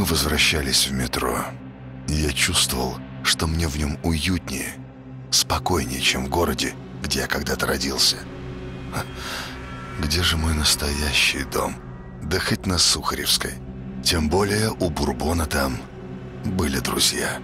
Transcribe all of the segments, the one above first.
возвращались в метро. Я чувствовал, что мне в нем уютнее, спокойнее, чем в городе, где я когда-то родился. Где же мой настоящий дом? Да хоть на Сухаревской. Тем более у Бурбона там были друзья.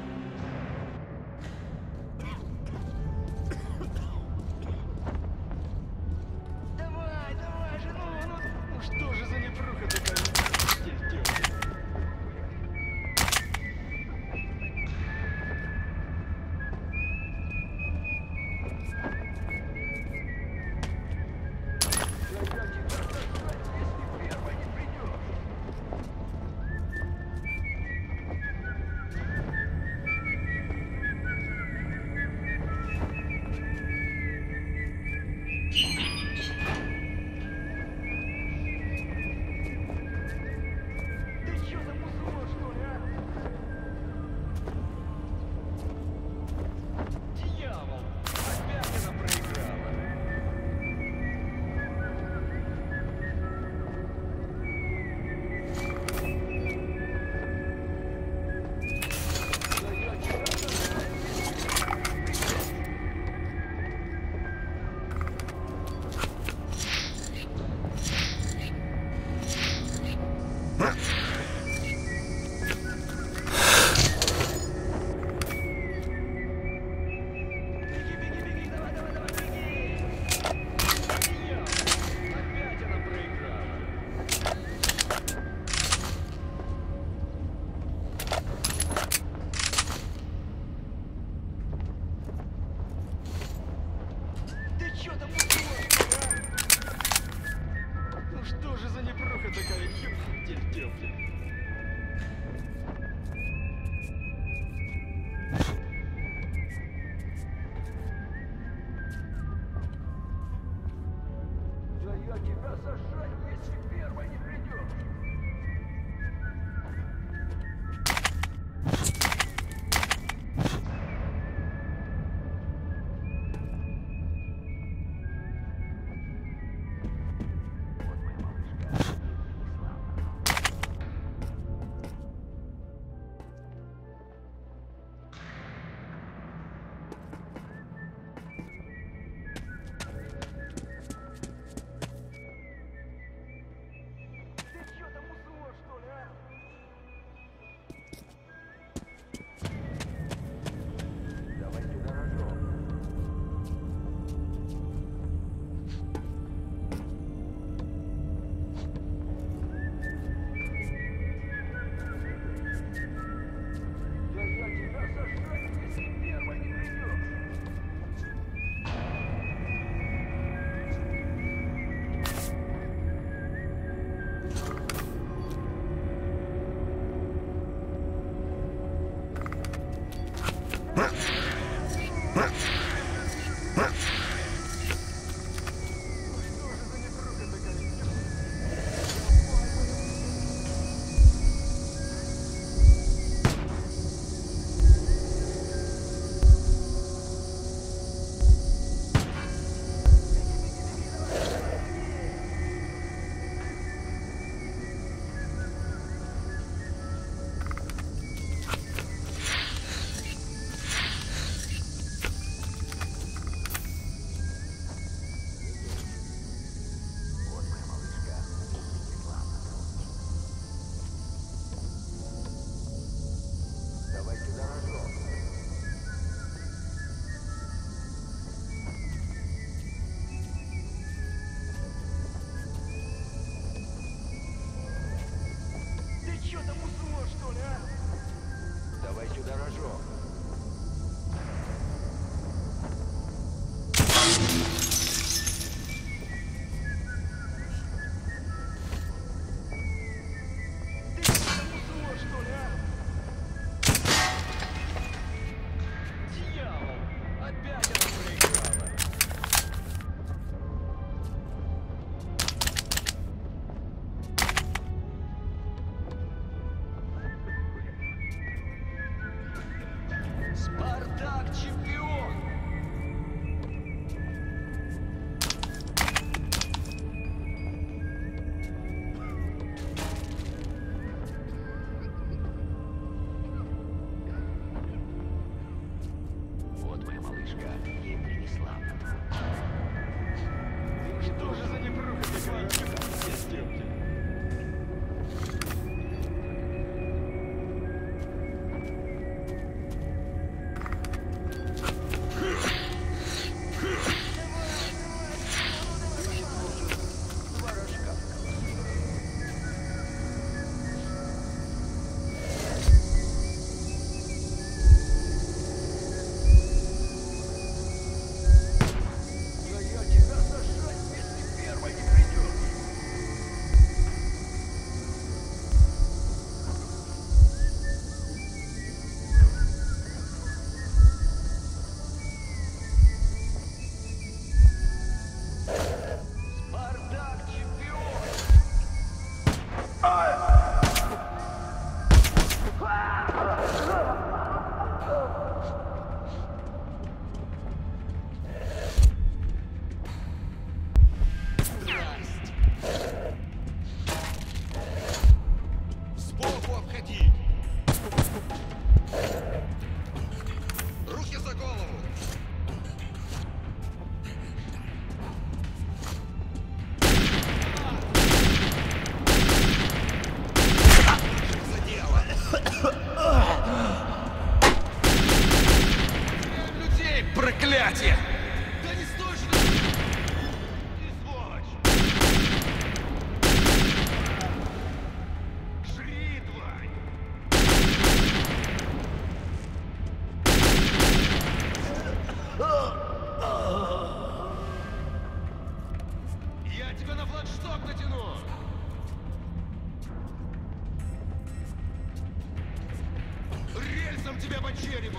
погребу.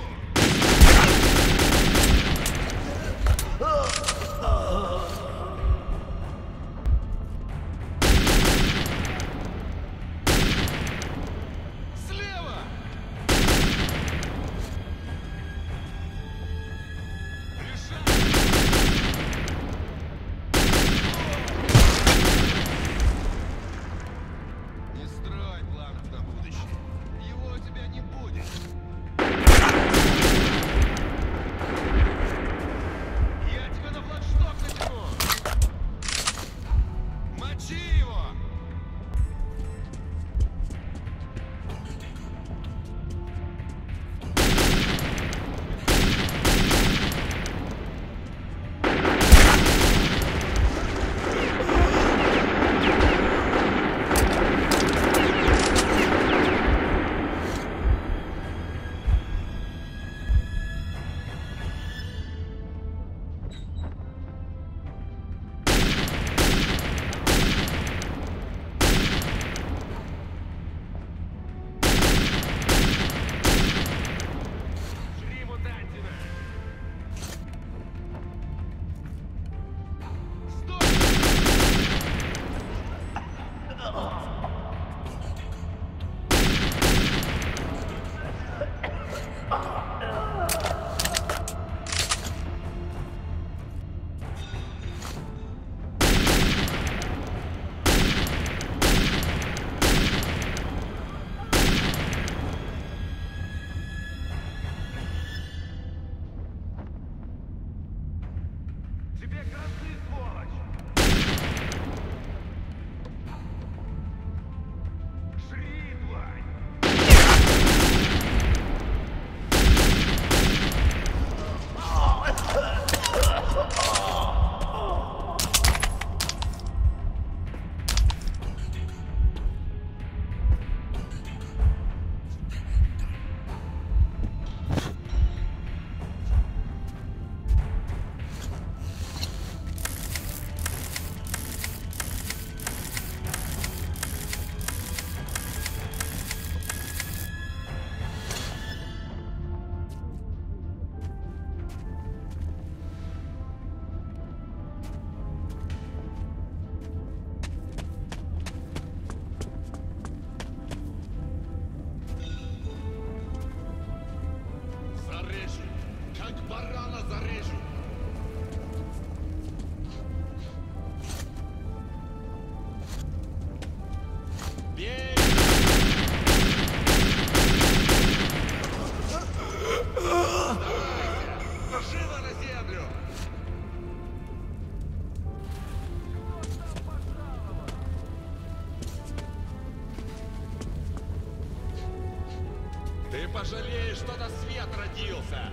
Ты пожалеешь, что на свет родился!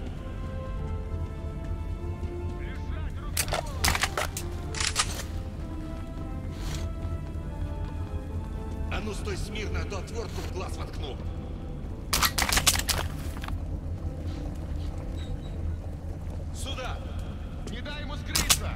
А ну стой смирно, а то отвертку в глаз воткну! Сюда! Не дай ему скрыться!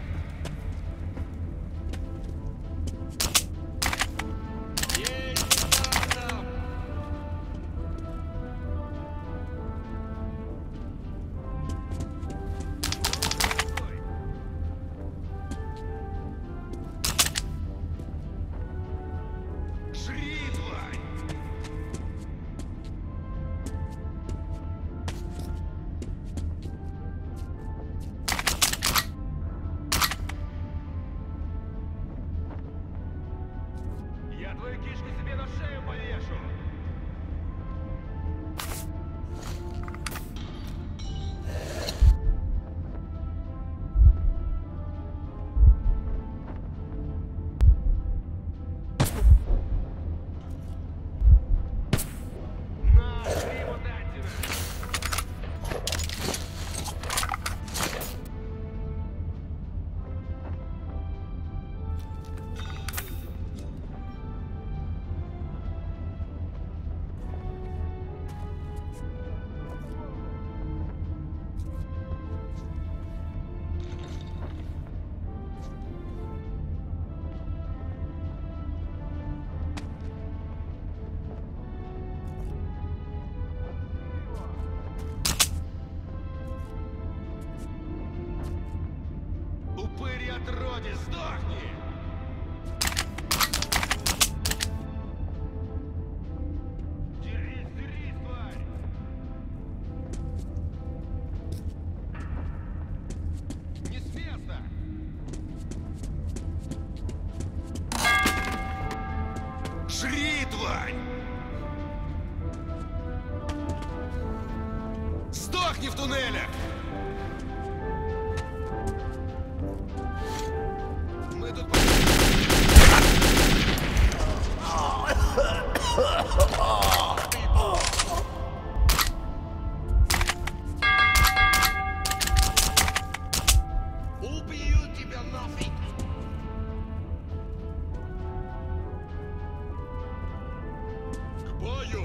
отродье, сдохни! Дерись, дерись, тварь! Не с места! Жри, тварь! Сдохни в туннелях! Мы тут... Убью тебя нафиг! К бою!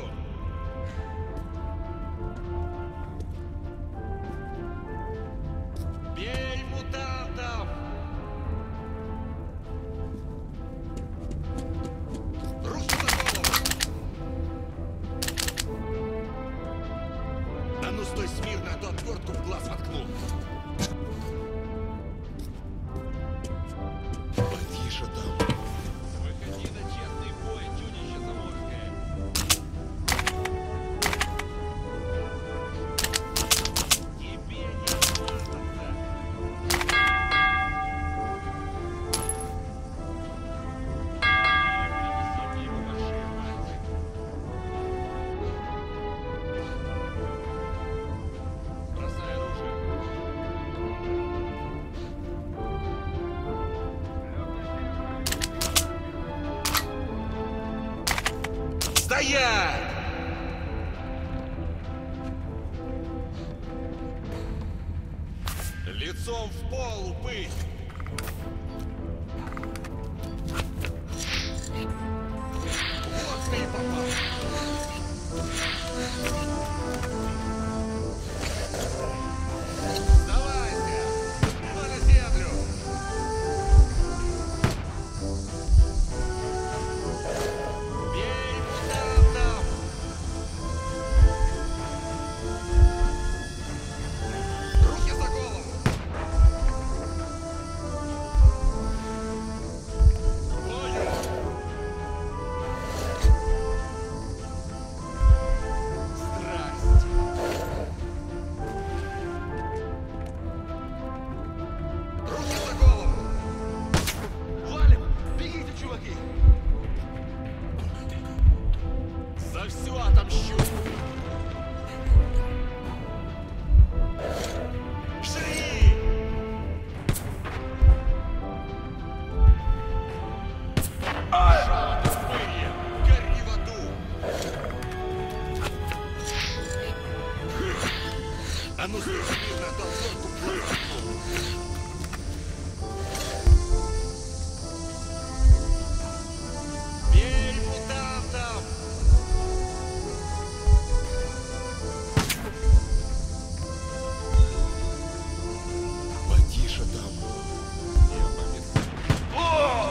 Бей мутантов! Руки за голову! А ну стой смирно, а то отвертку в глаз воткну! Потише там! Выходи на честный бой, чудище заморское! Тебе не спрятаться! Принеси мне его машину. Бросай оружие. Стоять! Лицом в пол, упырь! Вот ты и попал! Сдавайся! Прямо на землю! Бей мутантов! Руки за голову! К бою! Страсть! Руки за голову! Валим! Бегите, чуваки! За все отомщу! Жри! Пошел ты, упырье! Гори в аду! А ну стой смирно, а то отвертку в глаз воткну! Бей мутантов! Потише там. Я помню.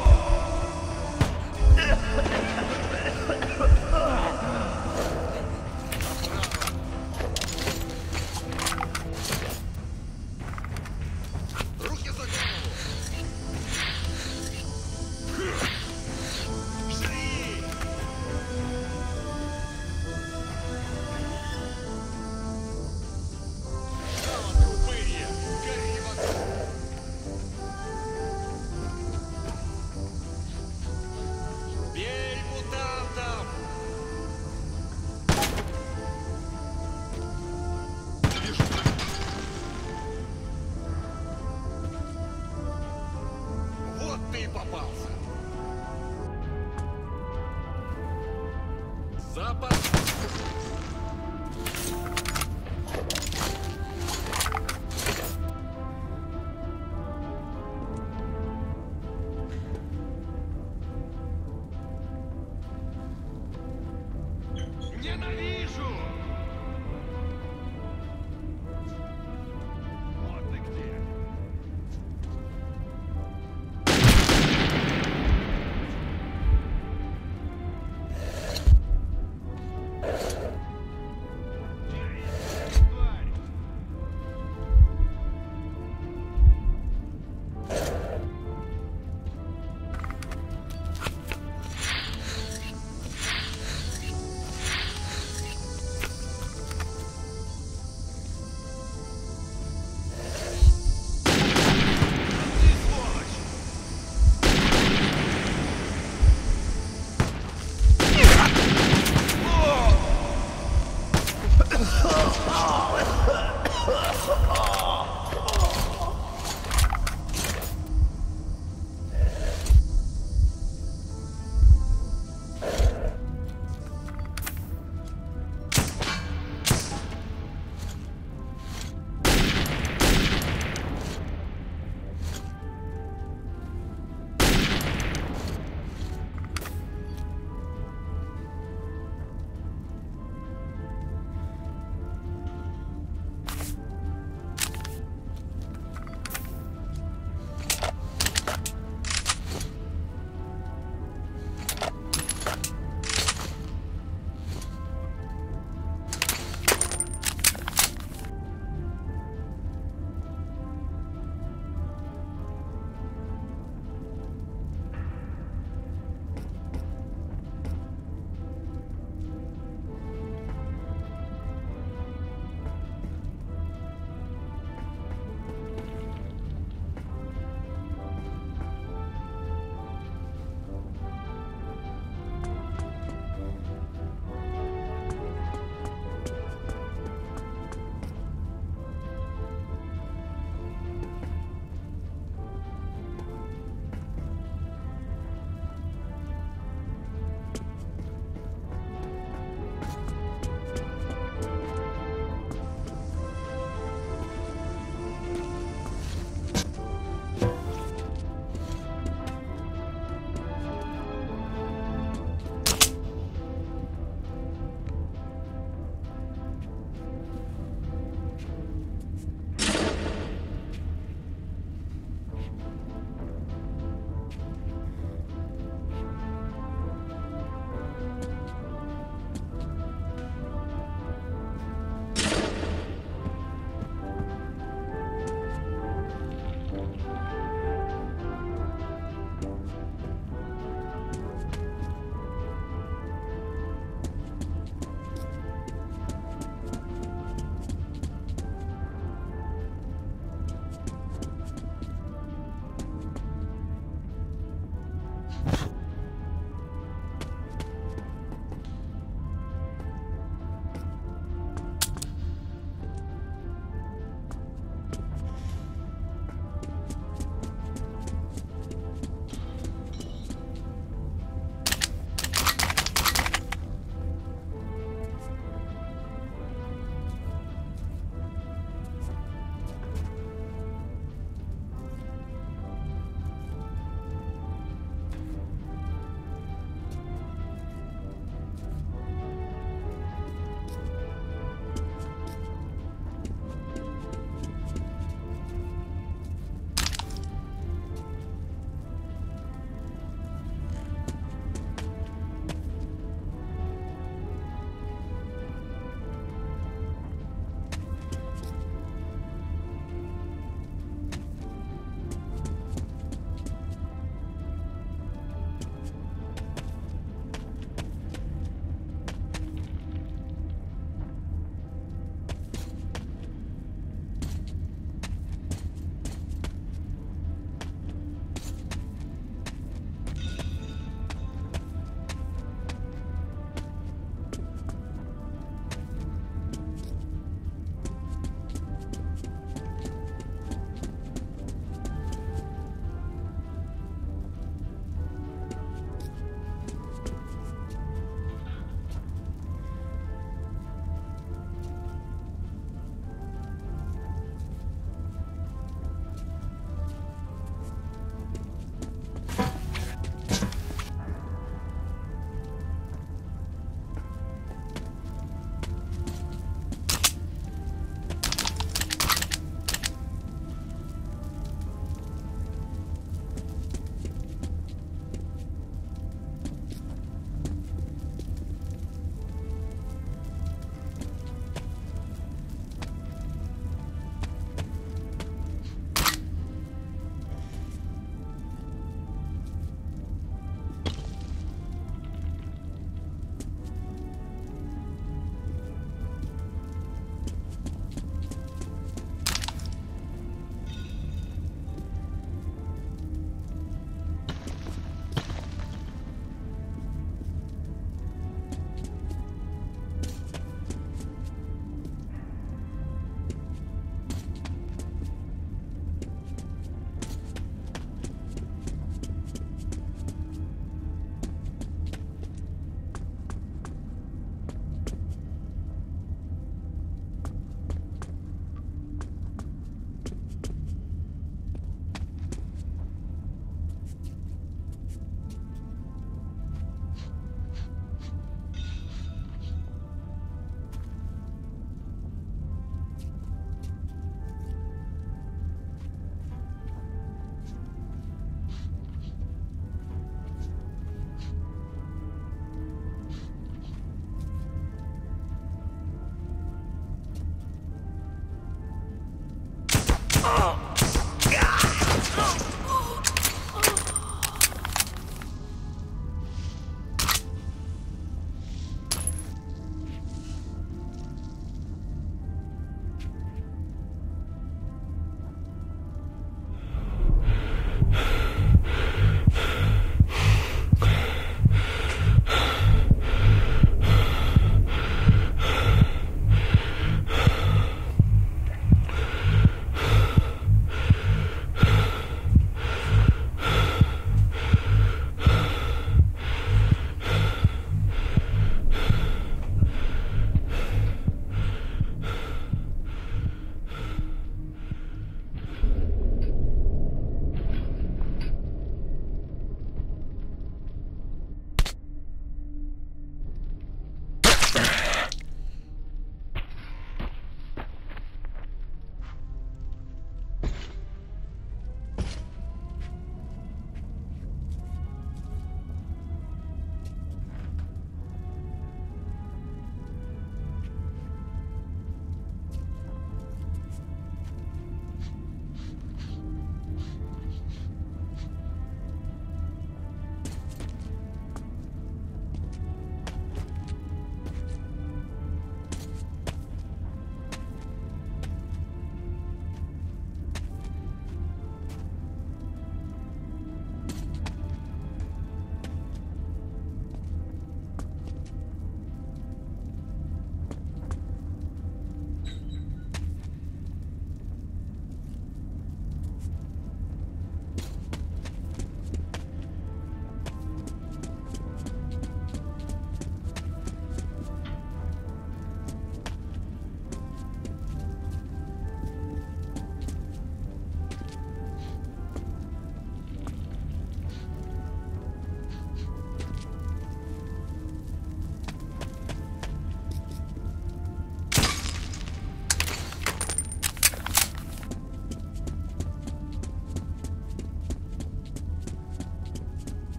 Руки за голову! Жри! Право ты, упырье! Гори в аду! Бей мутантов! Вижу! Вот ты и попался! Запас! Ненавижу! Вот ты где!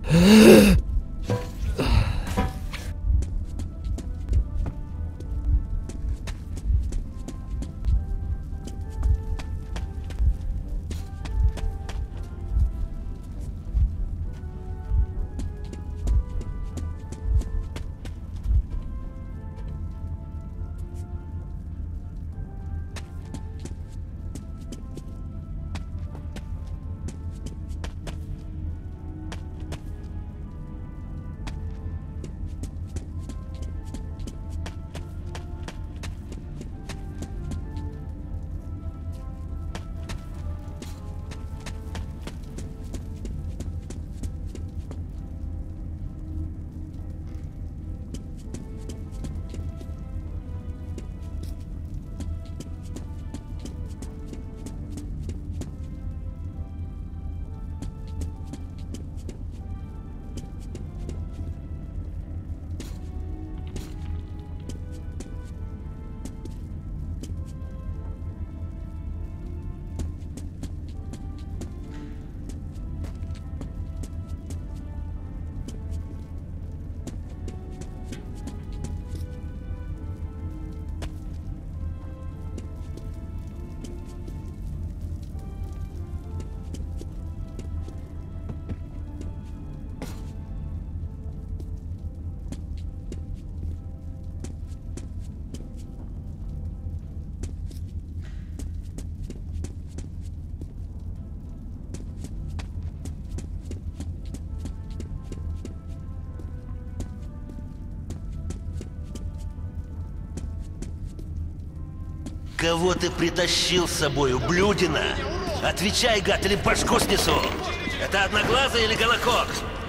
Кого ты притащил с собой, ублюдина? Отвечай, гад, или башку снесу! Это одноглазый или голокок?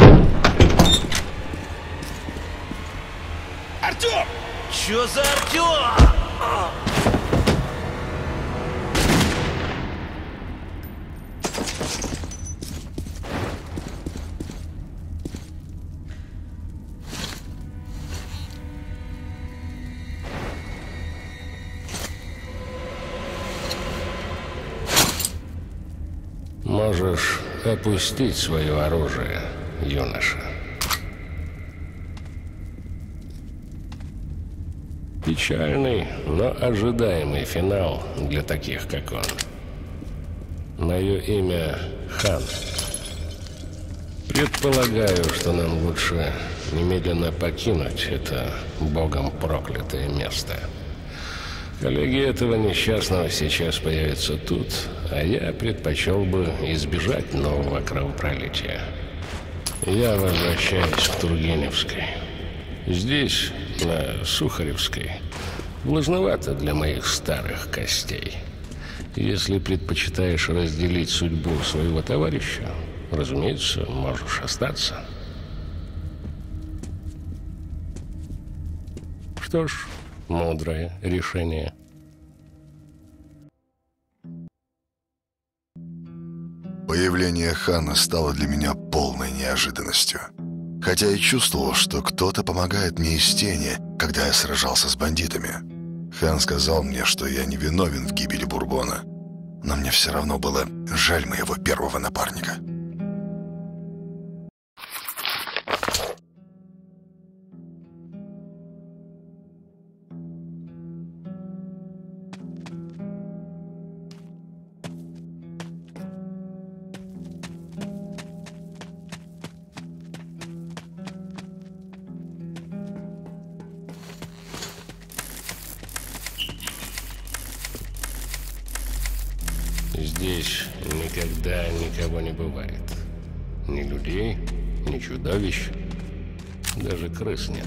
Артём! Чё за Артём? Можешь опустить свое оружие, юноша. Печальный, но ожидаемый финал для таких, как он. Мое имя Хан. Предполагаю, что нам лучше немедленно покинуть это богом проклятое место. Коллеги этого несчастного сейчас появятся тут, а я предпочел бы избежать нового кровопролития. Я возвращаюсь к Тургеневской. Здесь, на Сухаревской, влажновато для моих старых костей. Если предпочитаешь разделить судьбу своего товарища, разумеется, можешь остаться. Что ж, мудрое решение. Появление Хана стало для меня полной неожиданностью. Хотя я чувствовал, что кто-то помогает мне из тени, когда я сражался с бандитами. Хан сказал мне, что я не виновен в гибели Бурбона, но мне все равно было жаль моего первого напарника. Здесь никогда никого не бывает. Ни людей, ни чудовищ, даже крыс нет.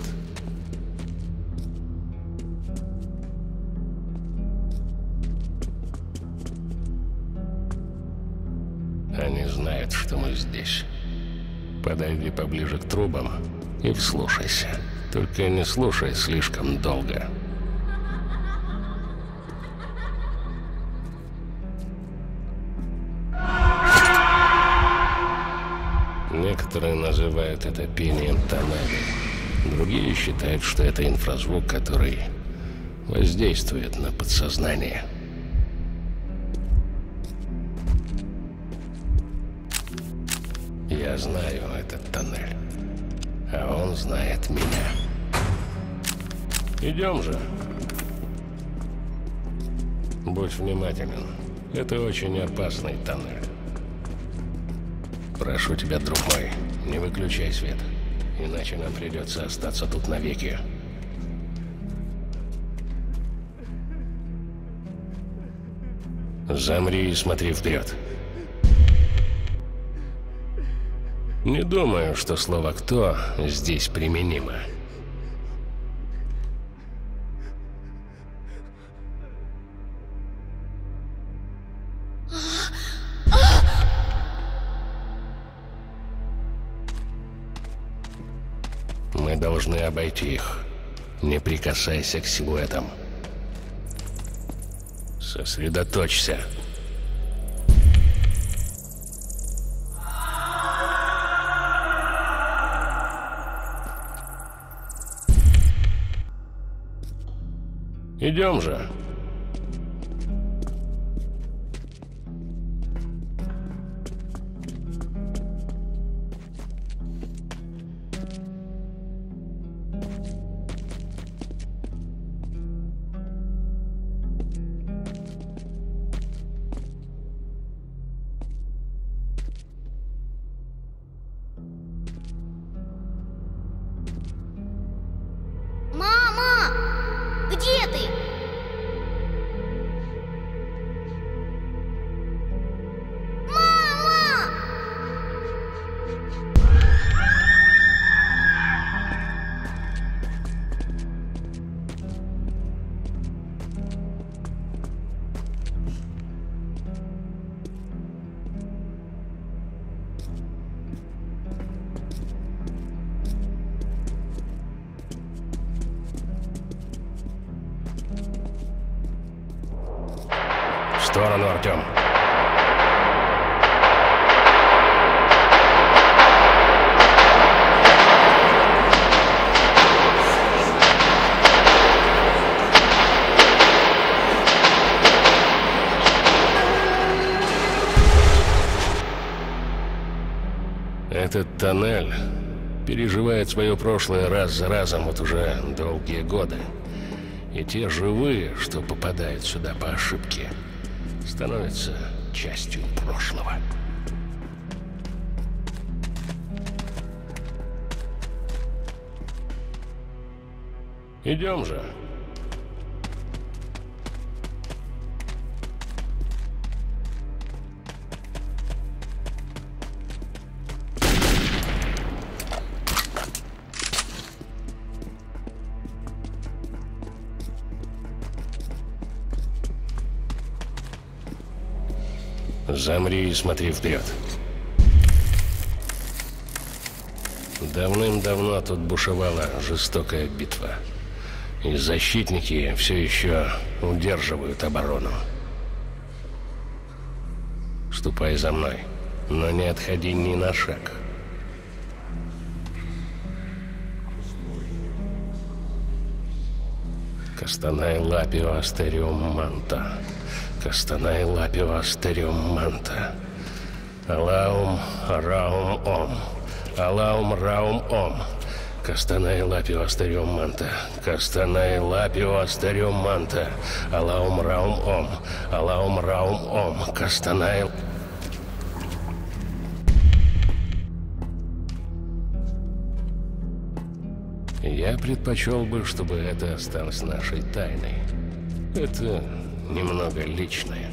Они знают, что мы здесь. Подойди поближе к трубам и вслушайся. Только не слушай слишком долго. Некоторые называют это пением тоннелей. Другие считают, что это инфразвук, который воздействует на подсознание. Я знаю этот тоннель, а он знает меня. Идем же. Будь внимателен. Это очень опасный тоннель. Прошу тебя, друг мой, не выключай свет, иначе нам придется остаться тут навеки. Замри и смотри вперед. Не думаю, что слово «кто» здесь применимо. Мы должны обойти их. Не прикасайся к силуэтам. Сосредоточься. Идем же. Мама! Где ты? Мама! В сторону, Артем. Этот тоннель переживает свое прошлое раз за разом вот уже долгие годы. И те живые, что попадают сюда по ошибке, становятся частью прошлого. Идем же. Замри и смотри вперед. Давным-давно тут бушевала жестокая битва. И защитники все еще удерживают оборону. Ступай за мной, но не отходи ни на шаг. Кастанай лапио астериум манта. Кастанай лапио астериум манта. Алаум раум ом. Алаум раум ом. Кастанай лапио астериум манта. Кастанай лапио астериум манта. Алаум раум ом. Алаум раум ом. Кастанай... Я предпочел бы, чтобы это осталось нашей тайной. Это немного личное.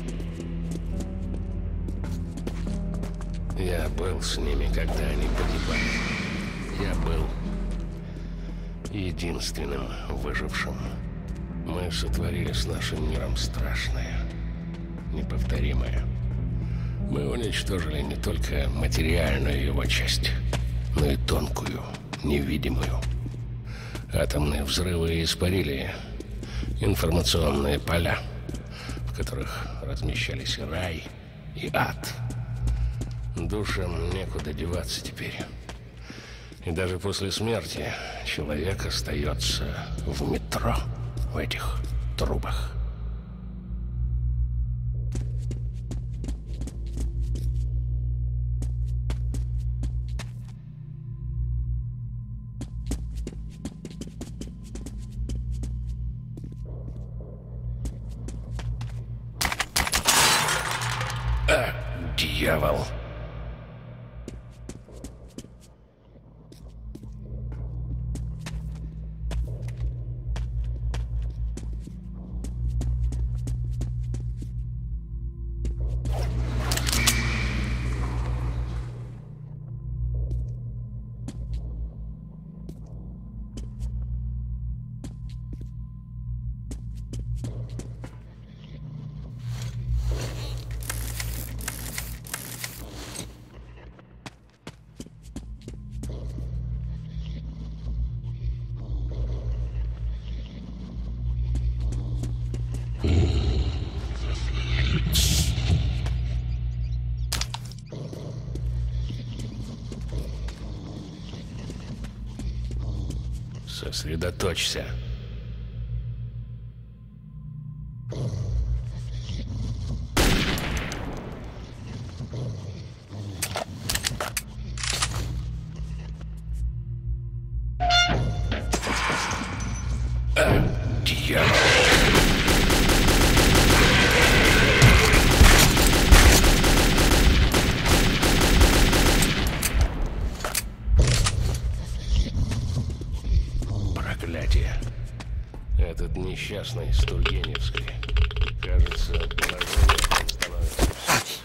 Я был с ними, когда они погибали. Я был единственным выжившим. Мы сотворили с нашим миром страшное, неповторимое. Мы уничтожили не только материальную его часть, но и тонкую, невидимую. Атомные взрывы испарили информационные поля, в которых размещались и рай, и ад. Душам некуда деваться теперь. И даже после смерти человек остается в метро, в этих трубах. Дьявол. Сосредоточься. Дьявол. Этот несчастный с Тургеневской. Кажется, положение там становится все.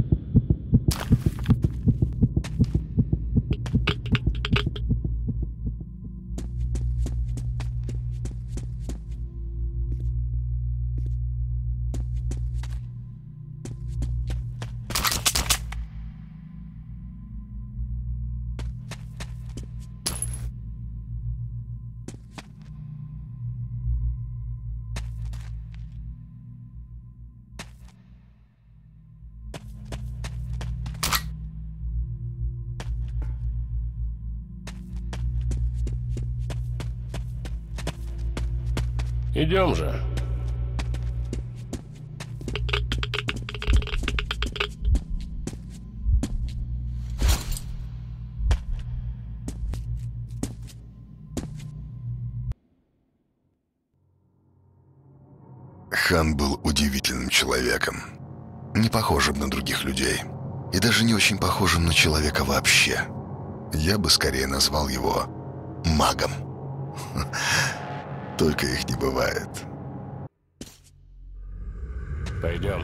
Идем же. Хан был удивительным человеком. Не похожим на других людей. И даже не очень похожим на человека вообще. Я бы скорее назвал его магом. Только их не бывает. Пойдем.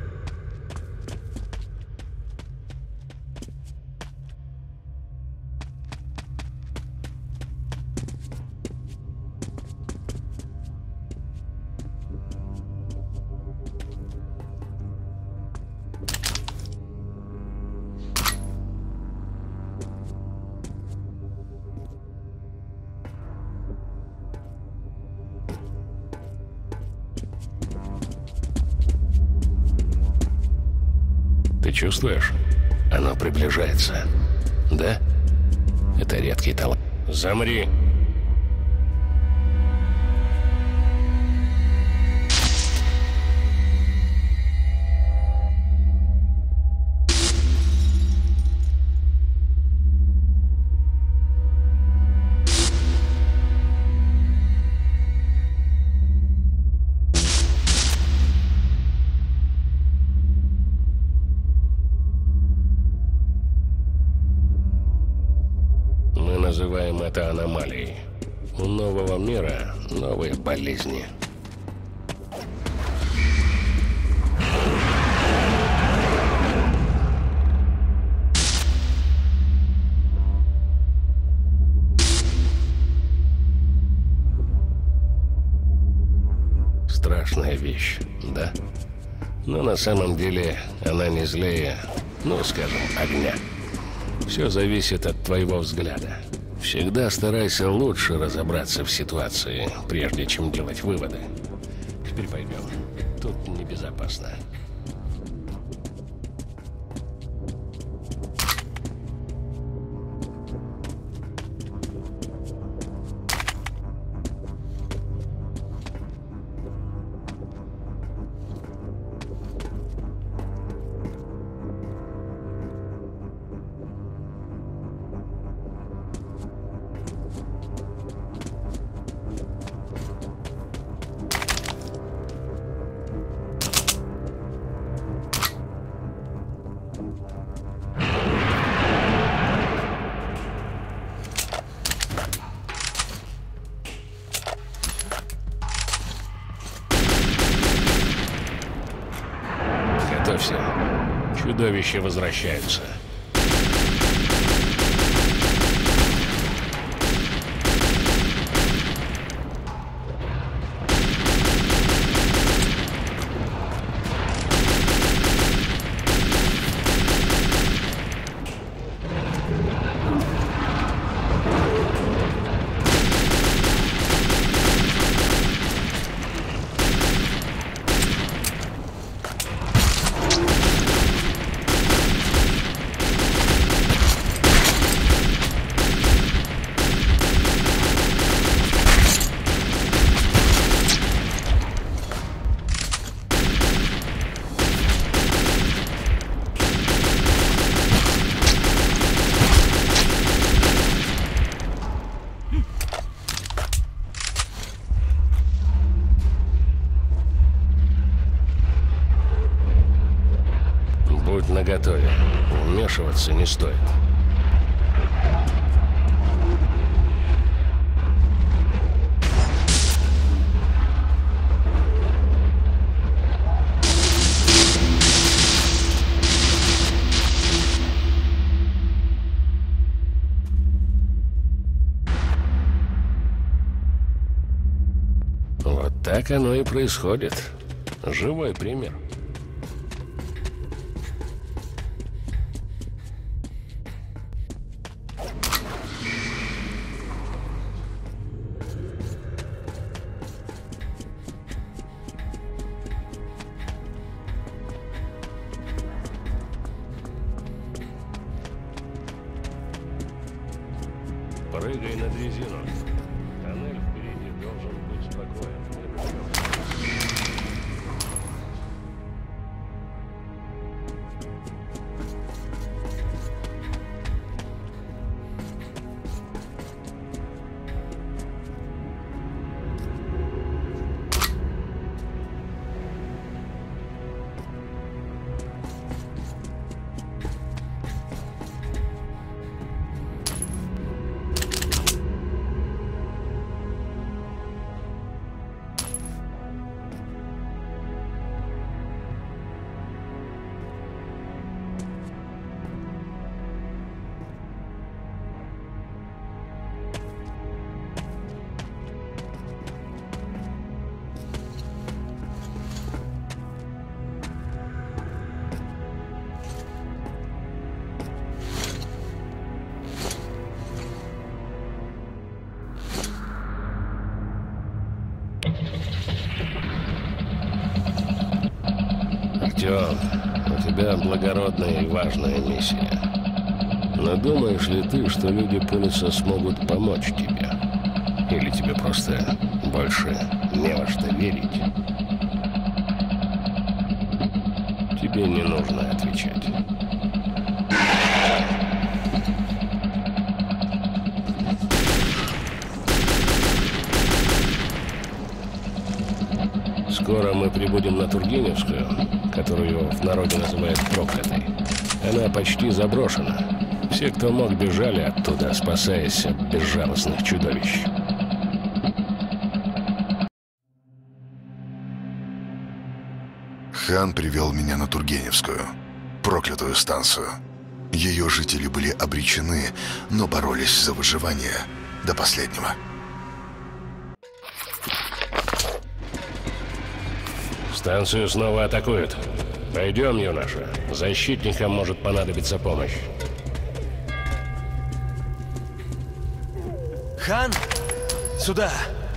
Ты чувствуешь? Оно приближается. Да? Это редкий талант. Замри! Называем это аномалией. У нового мира новые болезни. Страшная вещь, да? Но на самом деле она не злее, ну, скажем, огня. Все зависит от твоего взгляда. Всегда старайся лучше разобраться в ситуации, прежде чем делать выводы. Теперь пойдем. Тут небезопасно. чудовища возвращаются. Будь наготове. Вмешиваться не стоит. Вот так оно и происходит. Живой пример. Прыгай на дрезину. Тоннель впереди должен быть спокоен. Артем, у тебя благородная и важная миссия. Но думаешь ли ты, что люди Пулиса смогут помочь тебе? Или тебе просто больше не во что верить? Тебе не нужно отвечать. Скоро мы прибудем на Тургеневскую, которую в народе называют Проклятой. Она почти заброшена. Все, кто мог, бежали оттуда, спасаясь от безжалостных чудовищ. Хан привел меня на Тургеневскую, проклятую станцию. Ее жители были обречены, но боролись за выживание до последнего. Станцию снова атакуют. Пойдем, юноша. Защитникам может понадобиться помощь. Хан, сюда!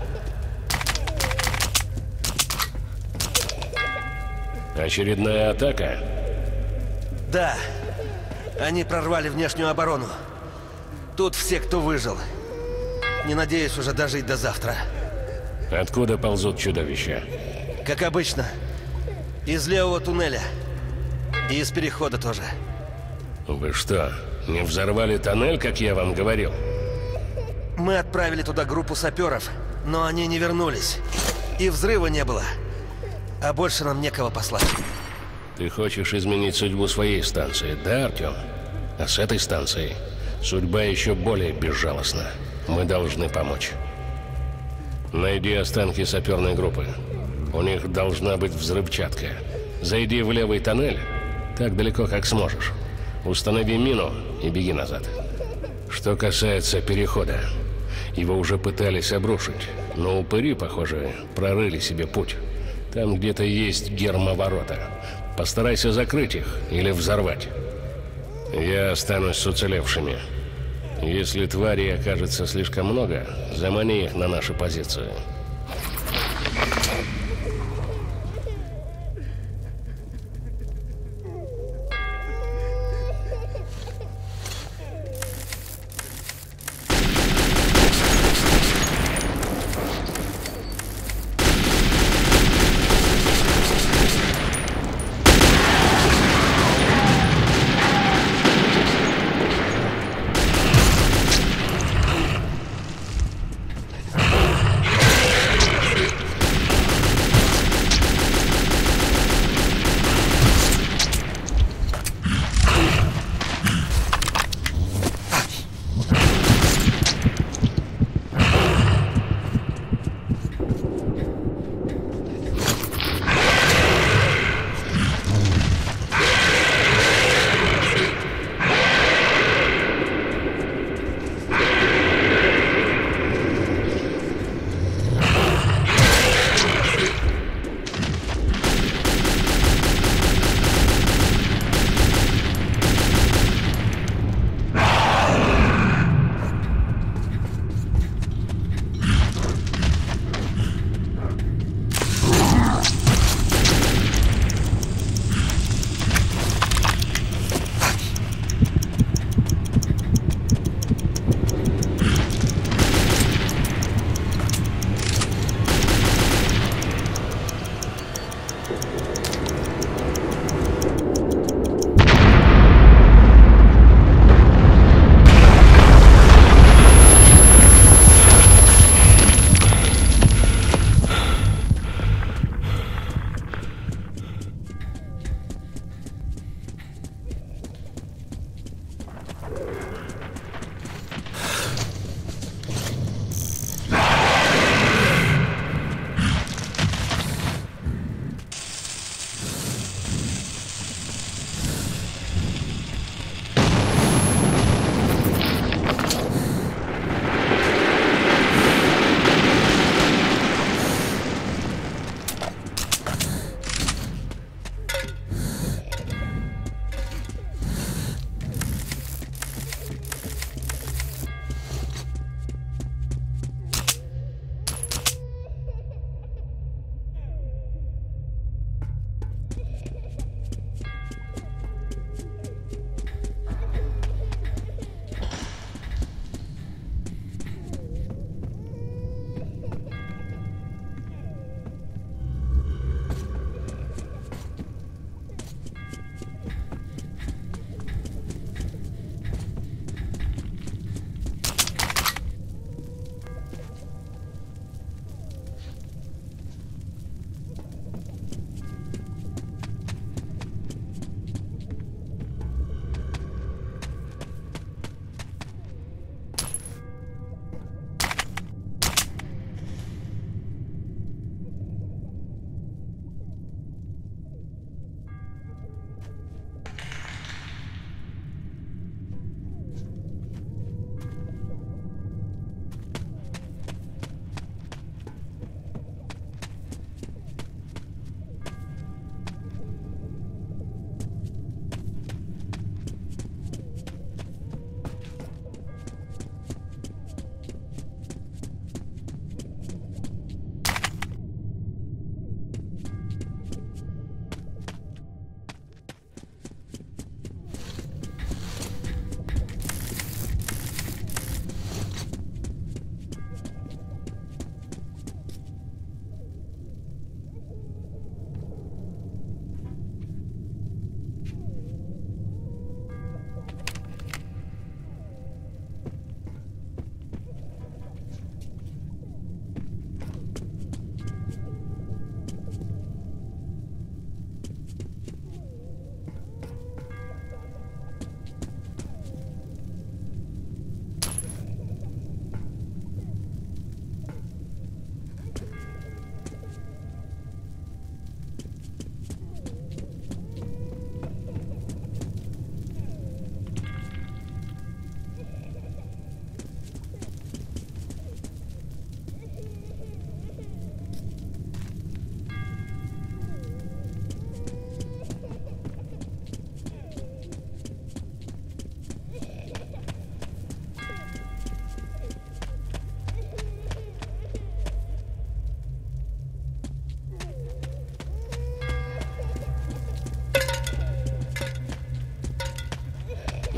Очередная атака? Да. Они прорвали внешнюю оборону. Тут все, кто выжил. Не надеюсь уже дожить до завтра. Откуда ползут чудовища? Как обычно. Из левого туннеля. И из перехода тоже. Вы что, не взорвали тоннель, как я вам говорил? Мы отправили туда группу саперов, но они не вернулись. И взрыва не было. А больше нам некого послать. Ты хочешь изменить судьбу своей станции, да, Артем? А с этой станцией судьба еще более безжалостна. Мы должны помочь. Найди останки саперной группы. У них должна быть взрывчатка. Зайди в левый тоннель. Так далеко, как сможешь. Установи мину и беги назад. Что касается перехода, его уже пытались обрушить, но упыри, похоже, прорыли себе путь. Там где-то есть гермоворота. Постарайся закрыть их или взорвать. Я останусь с уцелевшими. Если тварей окажется слишком много, замани их на нашу позицию.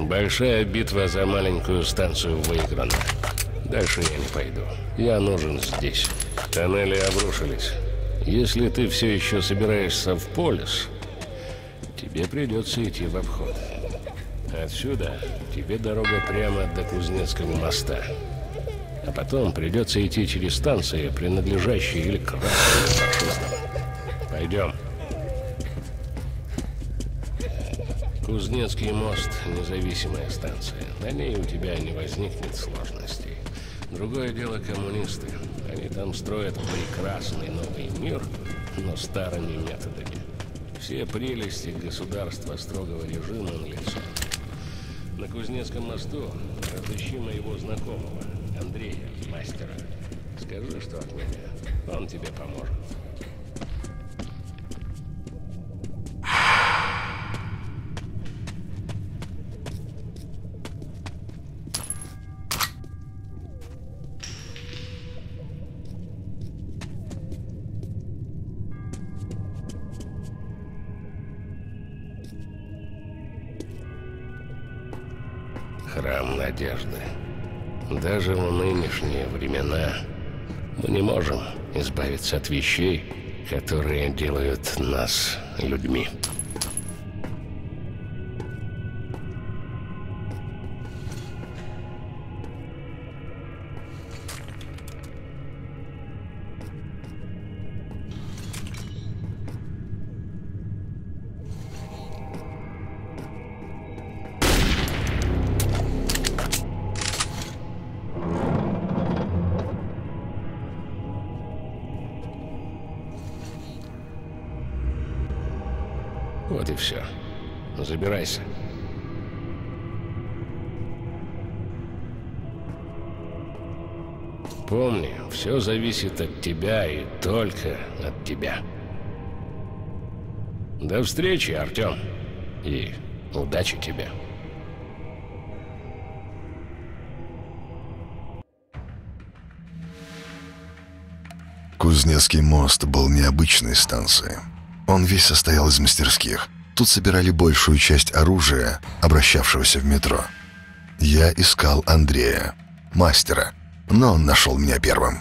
Большая битва за маленькую станцию выиграна. Дальше я не пойду. Я нужен здесь. Тоннели обрушились. Если ты все еще собираешься в полис, тебе придется идти в обход. Отсюда тебе дорога прямо до Кузнецкого моста. А потом придется идти через станции, принадлежащие или красным фашистам. Пойдем. Кузнецкий мост – независимая станция. На ней у тебя не возникнет сложностей. Другое дело коммунисты. Они там строят прекрасный новый мир, но старыми методами. Все прелести государства строгого режима налицо. На Кузнецком мосту разыщи моего знакомого, Андрея, мастера. Скажи, что от меня. Он тебе поможет. Храм надежды. Даже в нынешние времена мы не можем избавиться от вещей, которые делают нас людьми. Вот и все. Забирайся. Помни, все зависит от тебя и только от тебя. До встречи, Артем. И удачи тебе. Кузнецкий мост был необычной станцией. Он весь состоял из мастерских. Тут собирали большую часть оружия, обращавшегося в метро. Я искал Андрея, мастера, но он нашел меня первым.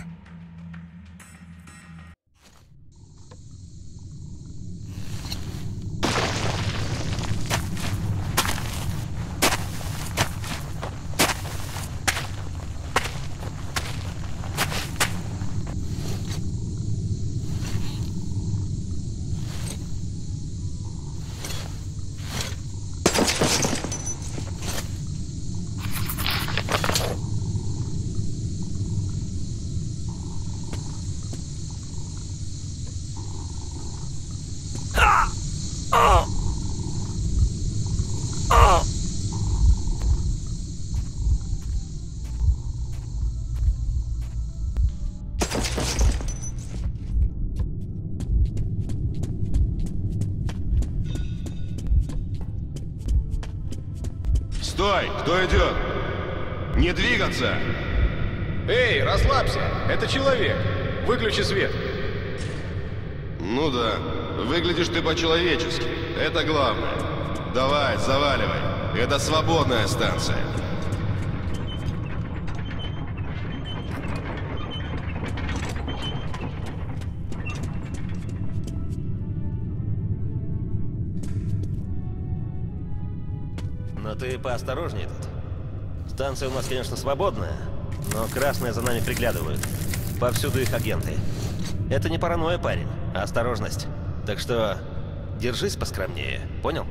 Стой! Кто идет? Не двигаться! Эй, расслабься! Это человек! Выключи свет! Ну да, выглядишь ты по-человечески. Это главное. Давай, заваливай. Это свободная станция. Но ты поосторожнее тут. Станция у нас, конечно, свободная, но красные за нами приглядывают. Повсюду их агенты. Это не паранойя, парень, а осторожность. Так что держись поскромнее, понял?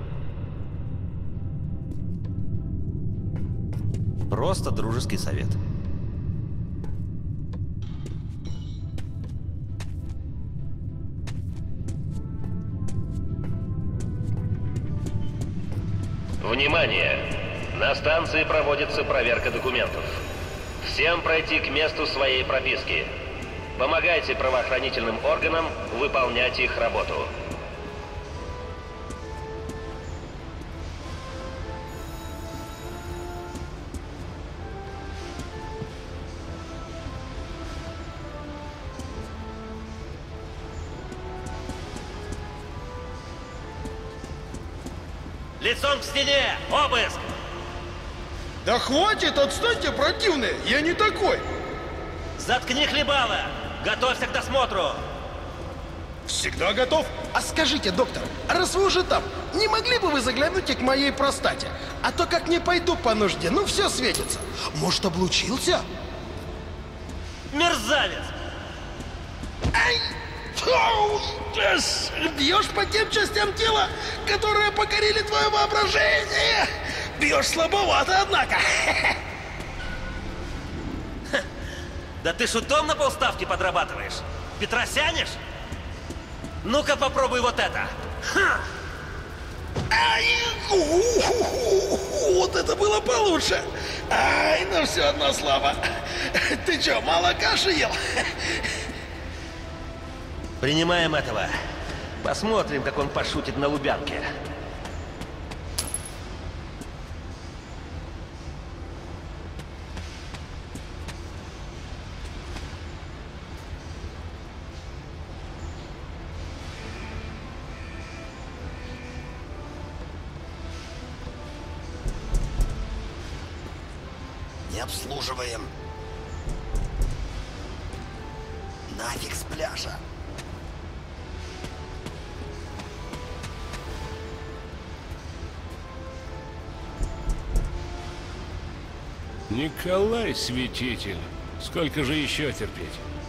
Просто дружеский совет. Внимание! На станции проводится проверка документов. Всем пройти к месту своей прописки. Помогайте правоохранительным органам выполнять их работу. Лицом к стене! Обыск! Да хватит, отстаньте, противные! Я не такой! Заткни хлебало! Готовься к досмотру! Всегда готов. А скажите, доктор, раз вы уже там, не могли бы вы заглянуть и к моей простате? А то как не пойду по нужде, ну все светится. Может, облучился? Мерзавец! Ай! Фу! Бьешь по тем частям тела, которые покорили твое воображение. Бьешь слабовато, однако. Да ты шутом на полставки подрабатываешь? Петросянешь? Ну-ка попробуй вот это. Ха! Ай! Вот это было получше. Ай, ну все одно слабо. Ты что, мало каши ел? Принимаем этого. Посмотрим, как он пошутит на Лубянке. Не обслуживаем. Нафиг с пляжа. Николай, святитель, сколько же еще терпеть?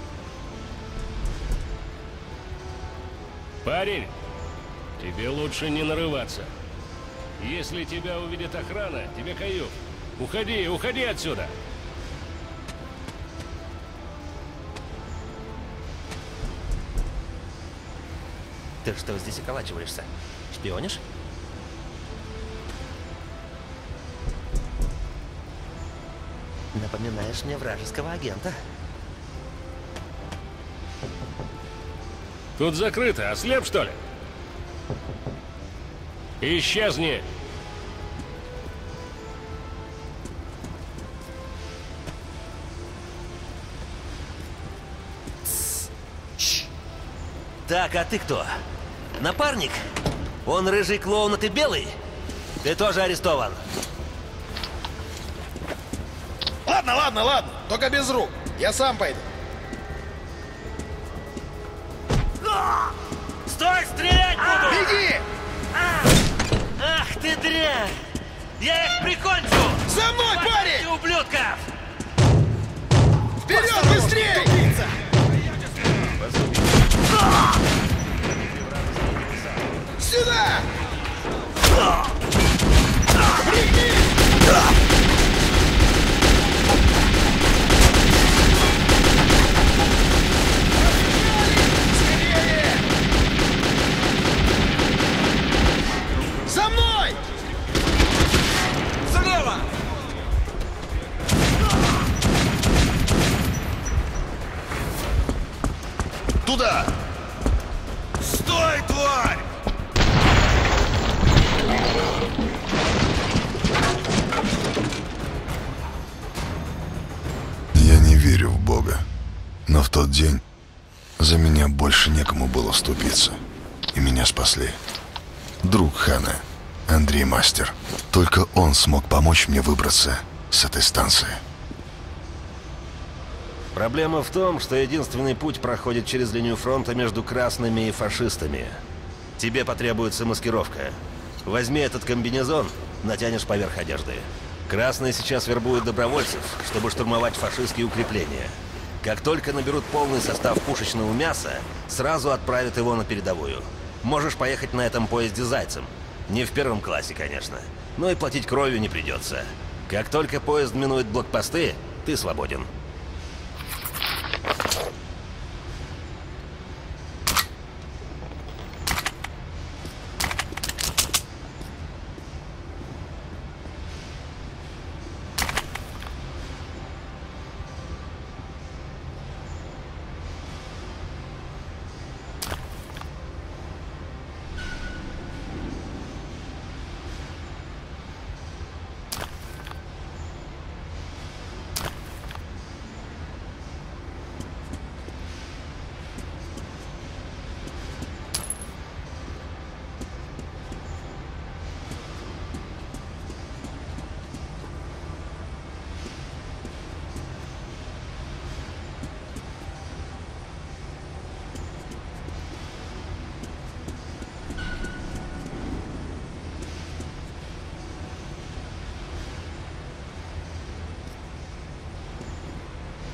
Парень, тебе лучше не нарываться. Если тебя увидит охрана, тебе каюк. Уходи, уходи отсюда! Ты что здесь околачиваешься? Шпионишь? Напоминаешь мне вражеского агента. Тут закрыто, ослеп, что ли? Исчезни! Так, а ты кто? Напарник? Он рыжий клоун, а ты белый? Ты тоже арестован. Ладно, ладно, ладно. Только без рук. Я сам пойду. Стой, стрелять буду! Беги! Ах ты дрянь! Я их прикончу! За мной, парень! Ублюдков! Вперед, быстрее! Сюда! Пригни! Скорее! За мной! Слева! Туда! Стой, тварь! Я не верю в Бога, но в тот день за меня больше некому было вступиться, и меня спасли. Друг Хана, Андрей Мастер. Только он смог помочь мне выбраться с этой станции. Проблема в том, что единственный путь проходит через линию фронта между красными и фашистами. Тебе потребуется маскировка. Возьми этот комбинезон, натянешь поверх одежды. Красные сейчас вербуют добровольцев, чтобы штурмовать фашистские укрепления. Как только наберут полный состав пушечного мяса, сразу отправят его на передовую. Можешь поехать на этом поезде зайцем. Не в первом классе, конечно. Но и платить кровью не придется. Как только поезд минует блокпосты, ты свободен.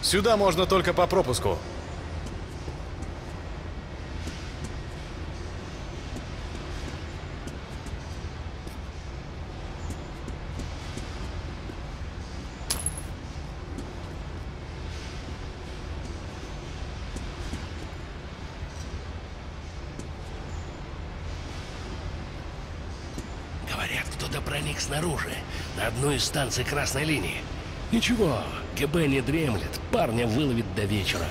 Сюда можно только по пропуску. Говорят, кто-то проник снаружи, на одну из станций красной линии. Ничего, КБ не дремлет, парня выловит до вечера.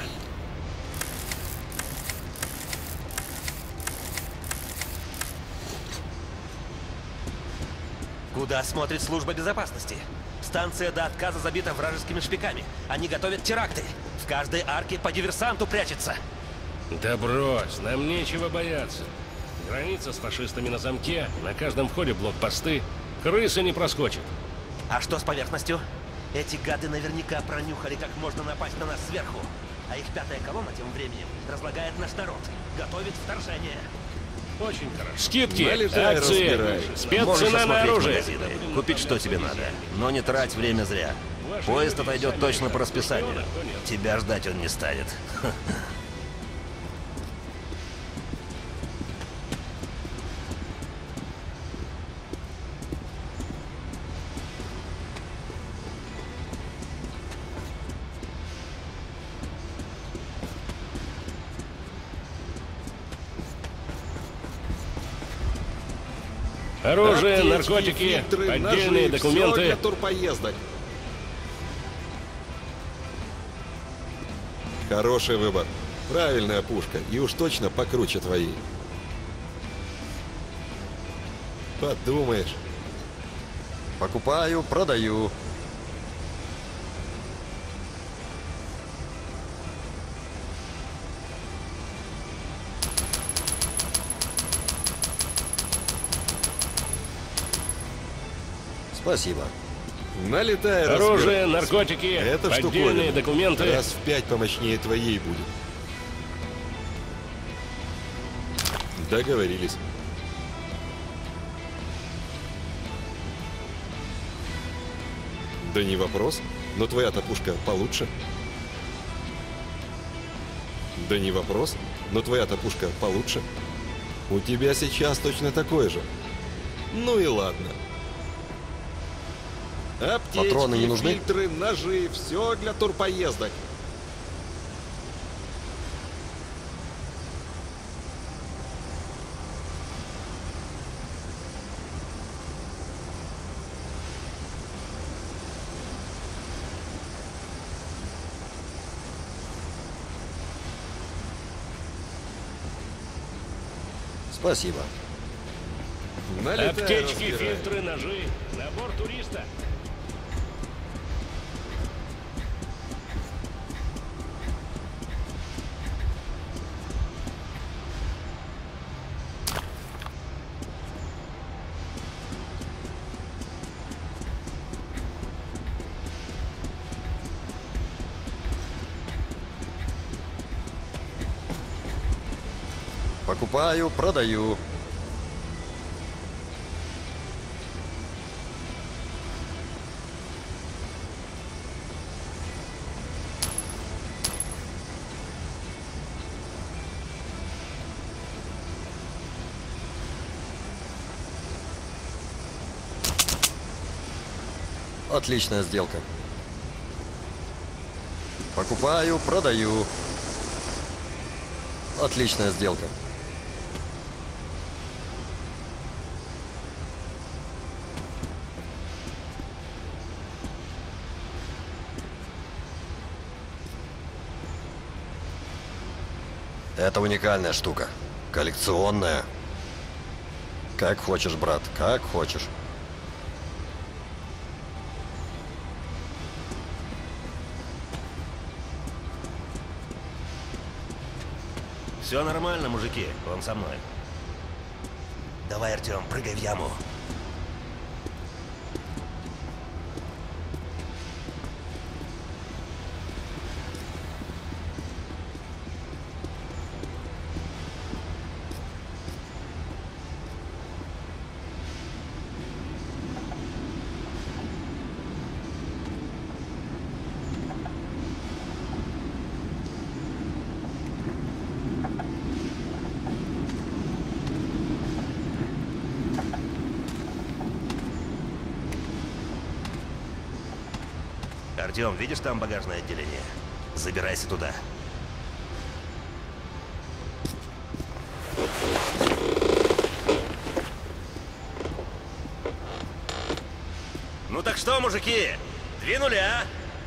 Куда смотрит служба безопасности? Станция до отказа забита вражескими шпиками. Они готовят теракты. В каждой арке по диверсанту прячется. Да брось, нам нечего бояться. Граница с фашистами на замке, на каждом входе блокпосты. Крысы не проскочат. А что с поверхностью? Эти гады наверняка пронюхали, как можно напасть на нас сверху. А их пятая колонна тем временем разлагает наш народ. Готовит вторжение. Очень хорошо. Скидки, Налетай, акции, разбирай. спеццена на оружие. Магазины, купить что тебе надо. Но не трать время зря. Поезд отойдет точно по расписанию. Тебя ждать он не станет. Оружие, Аптечки, наркотики, фильтры, поддельные ножи, документы. Все для турпоездок. Хороший выбор. Правильная пушка. И уж точно покруче твоей. Подумаешь. Покупаю, продаю. Спасибо. Налетай, Оружие, разбирай. наркотики, Это поддельные штуковина документы. раз в 5 помощнее твоей будет. Договорились. Да не вопрос, но твоя-то пушка получше. Да не вопрос, но твоя-то пушка получше. У тебя сейчас точно такой же. Ну и ладно. Аптечки, Патроны не нужны? фильтры, ножи, все для турпоездок. Спасибо. Налетай, Аптечки, разбирай. фильтры, ножи. Набор туриста. Покупаю, продаю. Отличная сделка. Покупаю, продаю. Отличная сделка. Это уникальная штука. Коллекционная. Как хочешь, брат, как хочешь. Все нормально, мужики, он со мной. Давай, Артем, прыгай в яму. Артем, видишь там багажное отделение? Забирайся туда. Ну так что, мужики, двинули, а?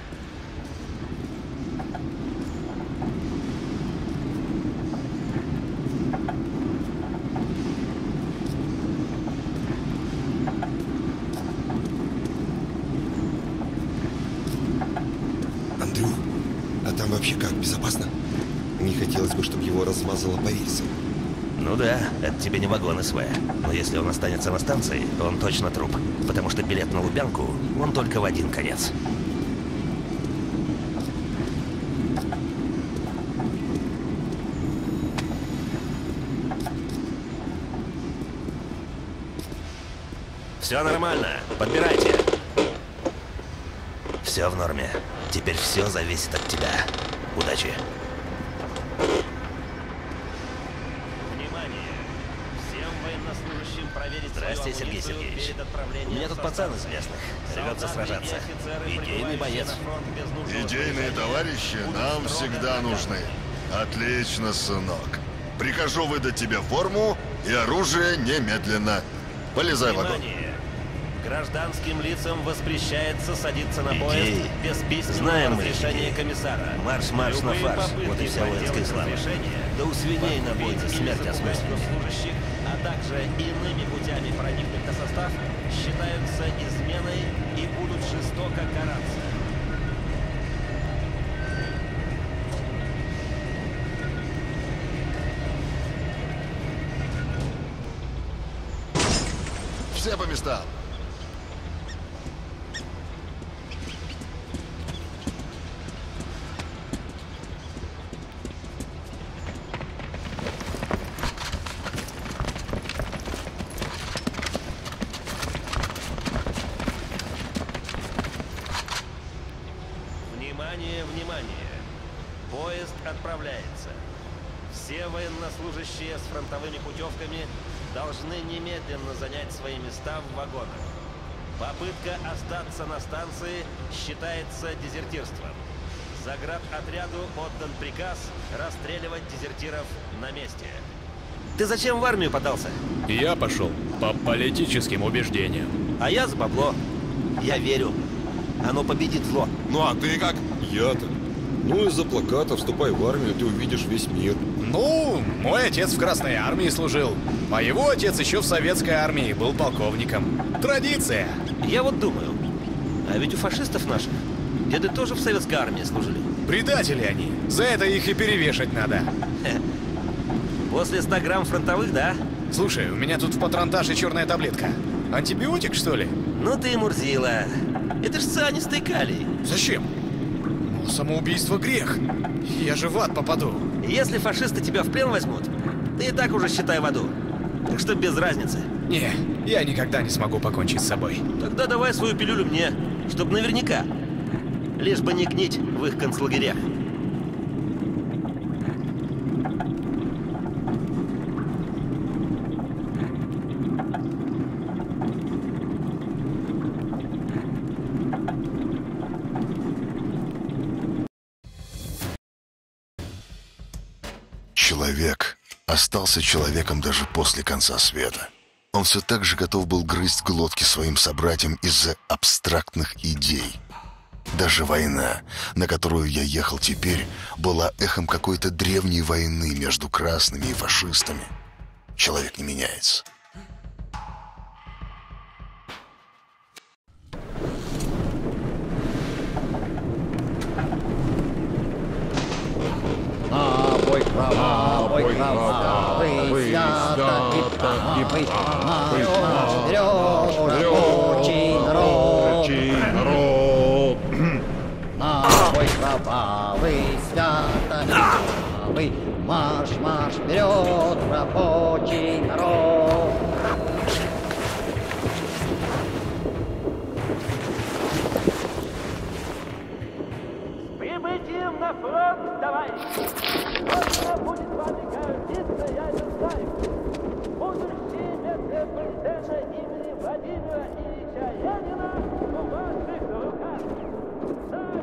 Андрюх, а там вообще как, безопасно? Не хотелось бы, чтобы его размазало по рельсам. Ну да, это тебе не вагон СВ. Но если он останется на станции, он точно труп. Потому что билет на Лубянку, он только в один конец. Все нормально, подбирайте. Все в норме. Теперь все зависит от тебя. Удачи. Здрасте, Сергей Сергеевич. У меня тут пацан из местных. Рвется сражаться. Идейный боец. Идейные товарищи нам всегда нужны. Отлично, сынок. Прикажу выдать тебе форму и оружие немедленно. Полезай в вагон. Гражданским лицам воспрещается садиться на поезд без письменного разрешения комиссара. Марш-марш на фарш. Вот и вся воинская слава. Да у свиней на бойце смерть осмыслена. А также иными путями проникнуть на состав считаются изменой и будут жестоко караться. Все по местам. Поезд отправляется. Все военнослужащие с фронтовыми путевками должны немедленно занять свои места в вагонах. Попытка остаться на станции считается дезертирством. Заградотряду отдан приказ расстреливать дезертиров на месте. Ты зачем в армию подался? Я пошел по политическим убеждениям. А я за бабло. Я верю. Оно победит зло. Ну а ты как? Я-то? Ну, из-за плаката «Вступай в армию», ты увидишь весь мир. Ну, мой отец в Красной армии служил. А его отец еще в Советской армии был полковником. Традиция. Я вот думаю, а ведь у фашистов наших деды тоже в Советской армии служили. Предатели они. За это их и перевешать надо. После 100 грамм фронтовых, да? Слушай, у меня тут в патронтаже черная таблетка. Антибиотик, что ли? Ну ты и мурзила. Это ж цианистый калий. Зачем? Ну, самоубийство грех. Я же в ад попаду. Если фашисты тебя в плен возьмут, ты и так уже считай в аду. Так что без разницы. Не, я никогда не смогу покончить с собой. Тогда давай свою пилюлю мне, чтоб наверняка. Лишь бы не гнить в их концлагерях. Человек остался человеком даже после конца света. Он все так же готов был грызть глотки своим собратьям из-за абстрактных идей. Даже война, на которую я ехал теперь, была эхом какой-то древней войны между красными и фашистами. Человек не меняется. Бой кровавый, свято и правый, марш вперед, очень народ. Бой кровавый, свято и правый, марш вперед, рабочий народ. Прибытием на фронт, товарищи! Сколько будет вами гордиться, я не знаю. Будущее метрополитена имени Владимира Ильича Ленина в ваших руках.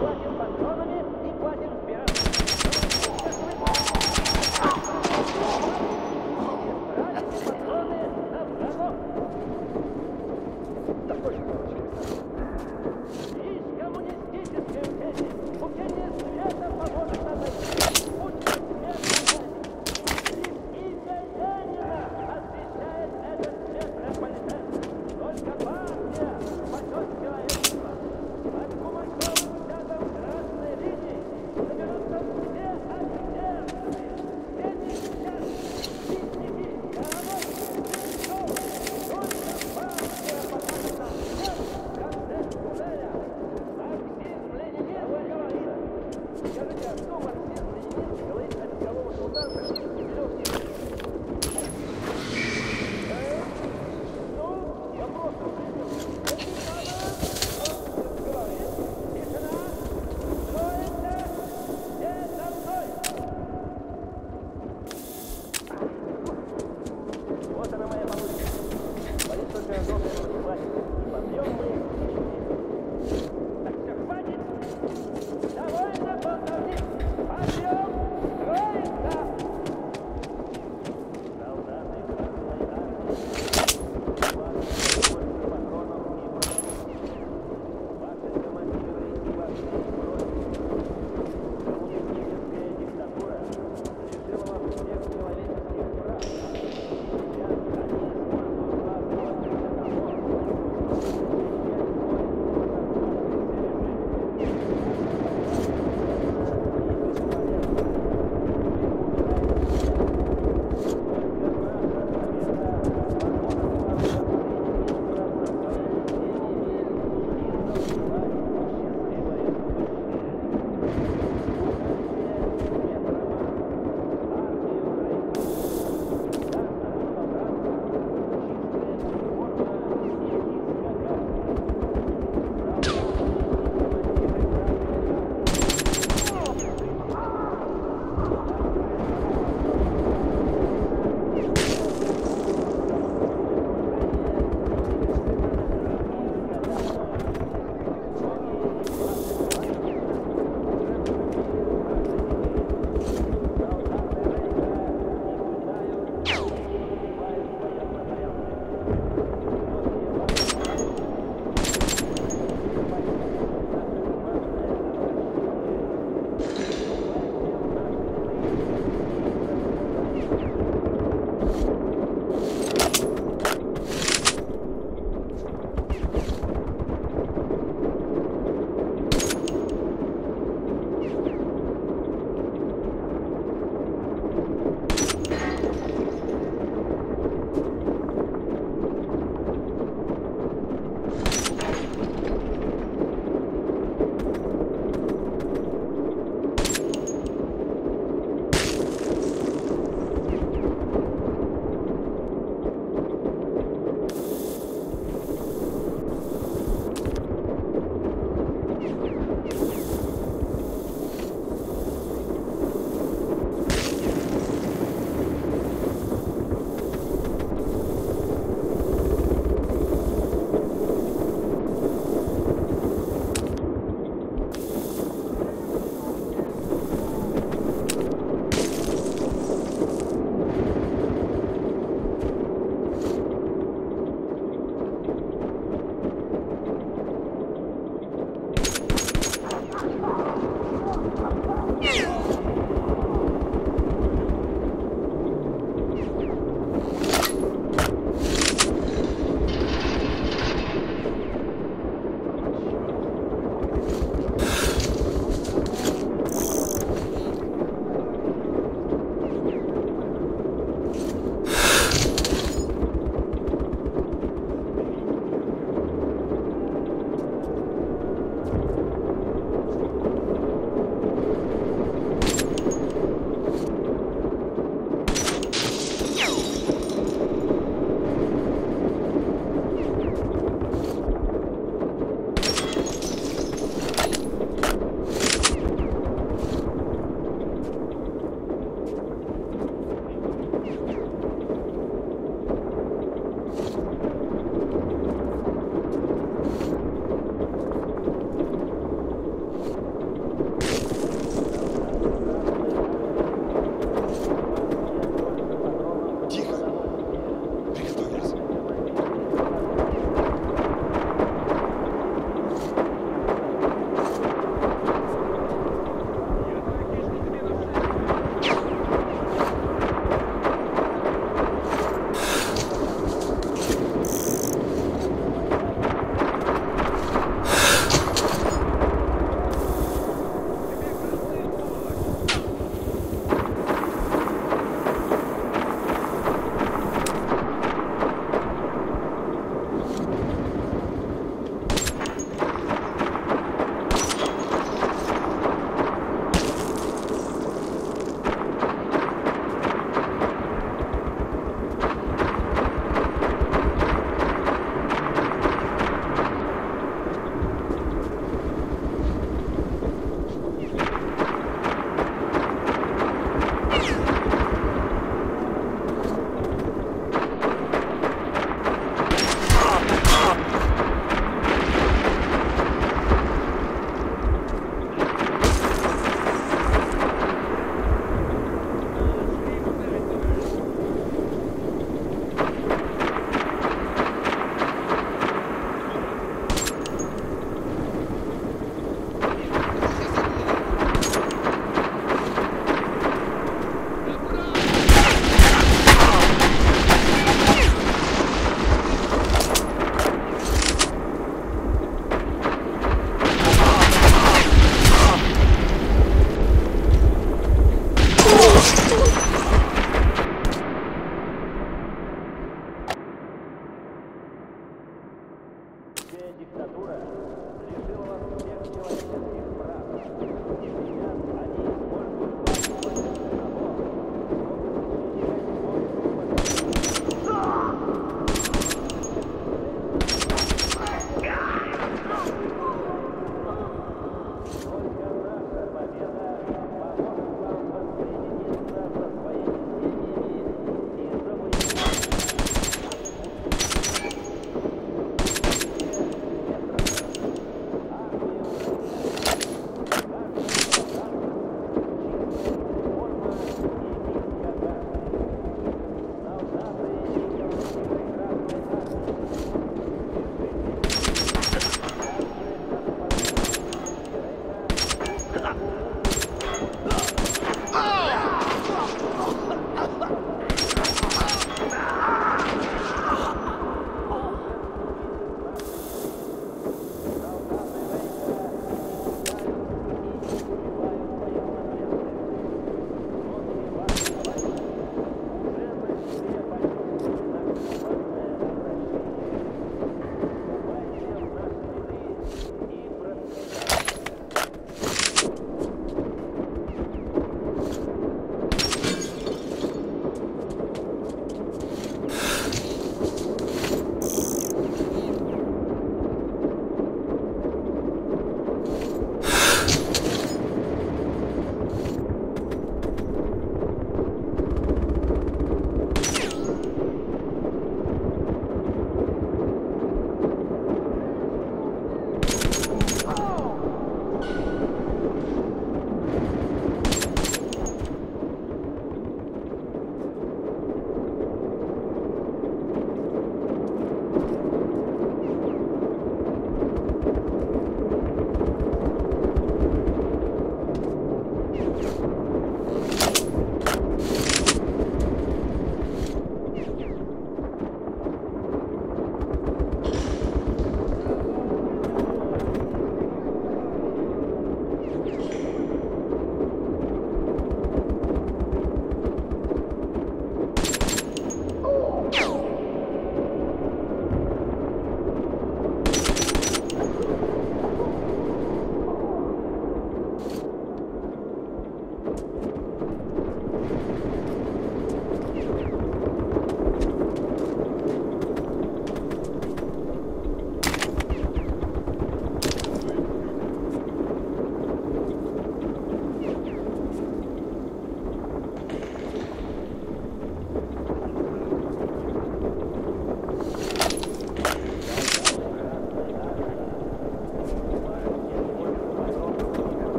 платим патронами и платим вперед. Исправите патроны на врагов. Есть коммунистическое учение. Учение света поможет нам найти путь к смерти. Лишь имя Ленина освещает этот метрополитен. Только партия спасет человечество. Под Кумачевым взятым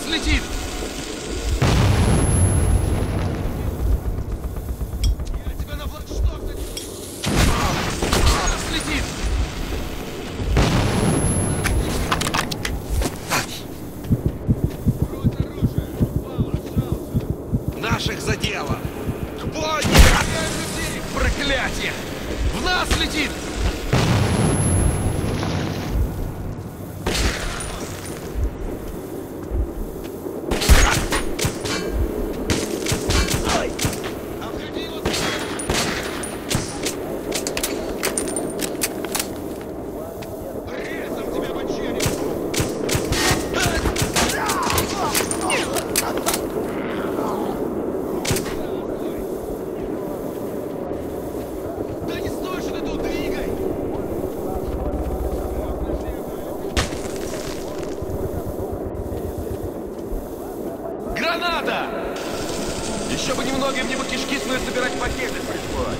нас летит! Я тебя на флагшток... В нас летит! Наших задело! Подняли! Проклятие! В нас летит! Граната! Еще бы немного, и мне бы кишки свои собирать пакеты пришлось.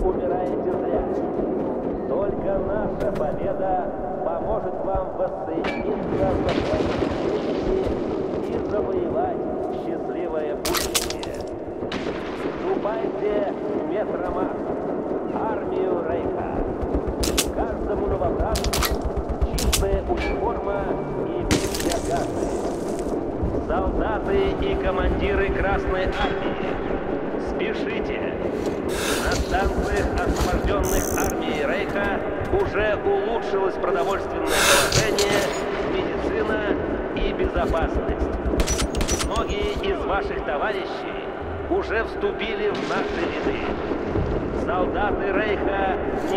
умираете зря. Только наша победа поможет вам воссоединиться со своими семьями и завоевать счастливое будущее. Вступайте в Метромарк, армию Рейха. Каждому новобранцу чистая униформа и противогазы. Солдаты и командиры Красной Армии, спешите! На станциях, освобожденных армией Рейха, уже улучшилось продовольственное положение, медицина и безопасность. Многие из ваших товарищей уже вступили в наши ряды. Солдаты Рейха не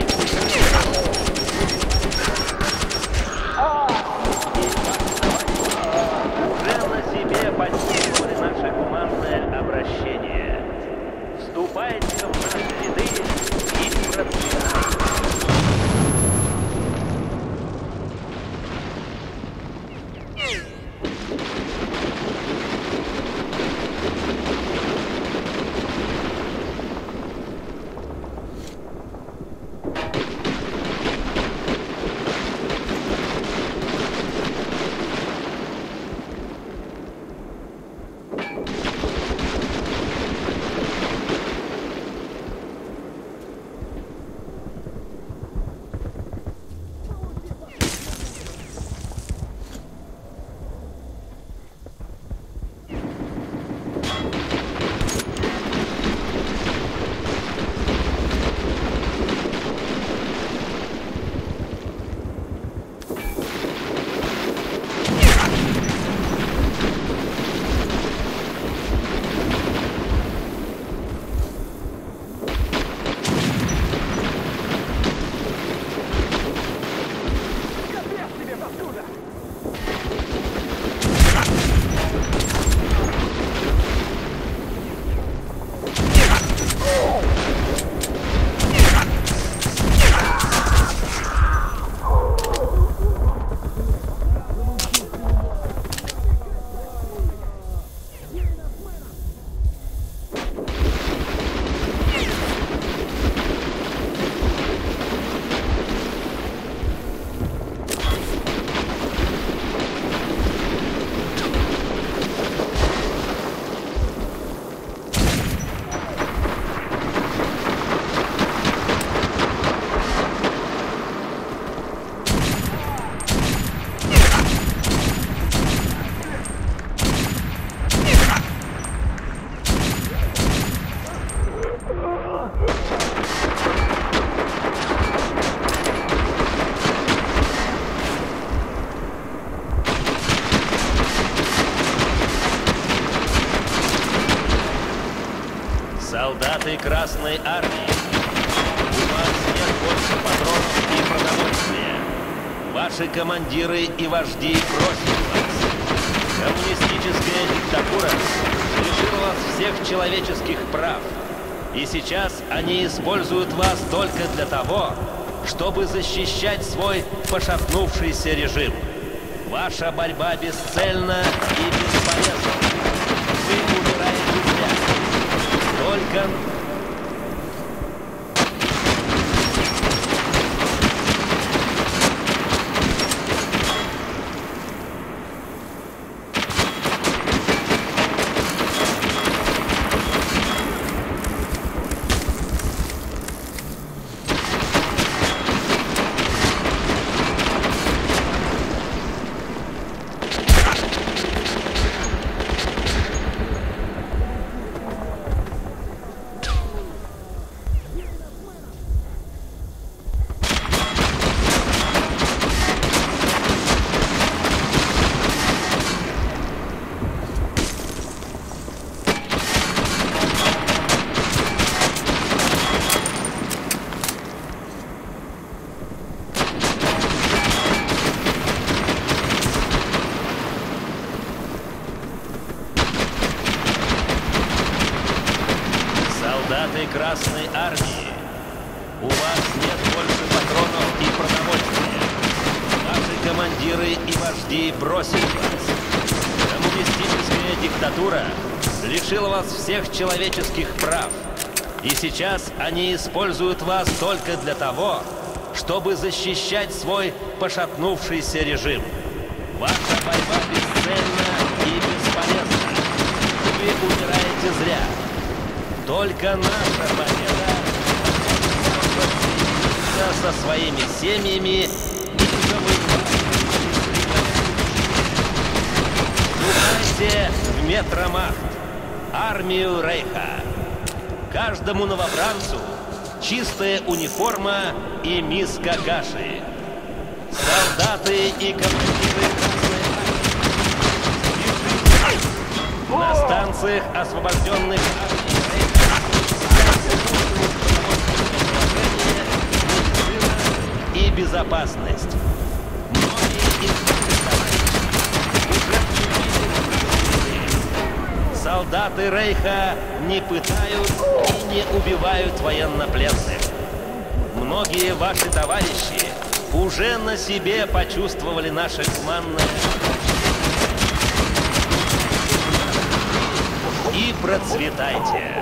уже на себе почувствовали наше гуманное обращение. Вступайте в наши ряды и процветайте. Солдаты Красной Армии, у вас нет больше патронов и продовольствия. Ваши командиры и вожди просят вас. Коммунистическая диктатура лишила вас всех человеческих прав. И сейчас они используют вас только для того, чтобы защищать свой пошатнувшийся режим. Ваша борьба бесцельна и бесполезна. Вы умираете зря. Только... Солдаты Красной Армии, у вас нет больше патронов и продовольствия. Ваши командиры и вожди бросили вас. Коммунистическая диктатура лишила вас всех человеческих прав. И сейчас они используют вас только для того, чтобы защищать свой пошатнувшийся режим. Ваша борьба бесцельна и бесполезна. Вы умираете зря. Только наша победа со своими семьями и завоевать. Вступайте в Метромахт, армию Рейха. Каждому новобранцу чистая униформа и миска каши. Солдаты и командиры Красной Армии. На станциях, освобожденных и безопасность. Многие из солдаты Рейха не пытают и не убивают военнопленных. Многие ваши товарищи уже на себе почувствовали наше гуманное и процветайте.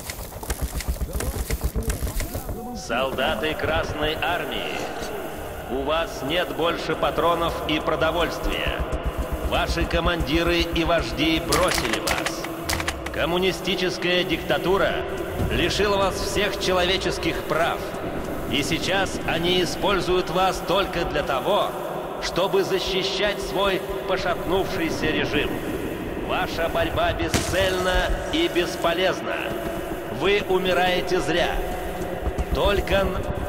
Солдаты Красной Армии, у вас нет больше патронов и продовольствия. Ваши командиры и вожди бросили вас. Коммунистическая диктатура лишила вас всех человеческих прав. И сейчас они используют вас только для того, чтобы защищать свой пошатнувшийся режим. Ваша борьба бесцельна и бесполезна. Вы умираете зря. Только...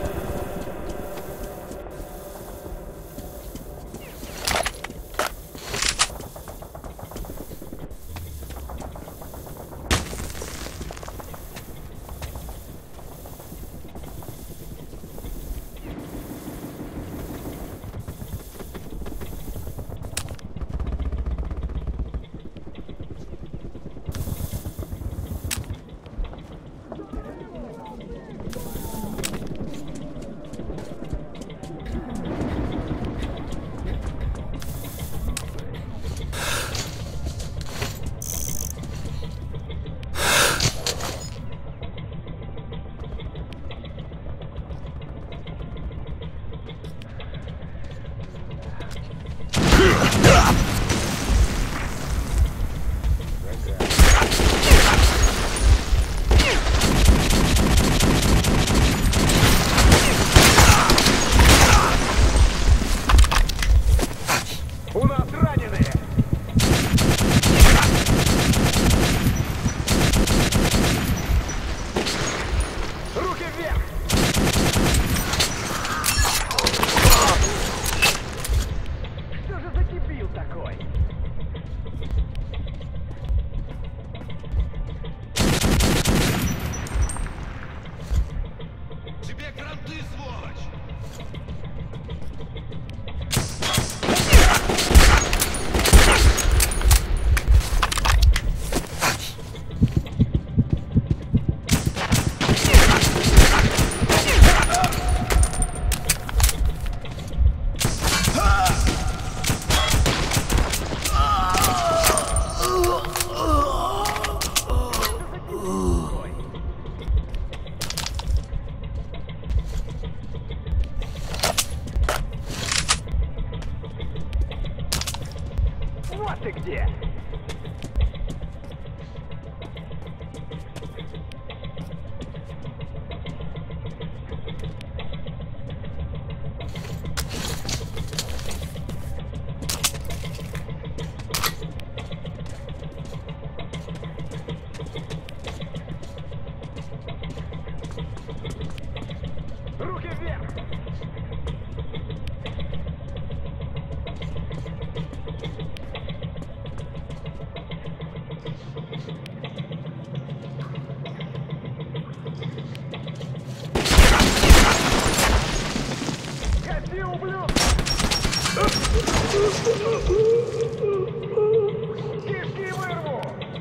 Кишки вырву!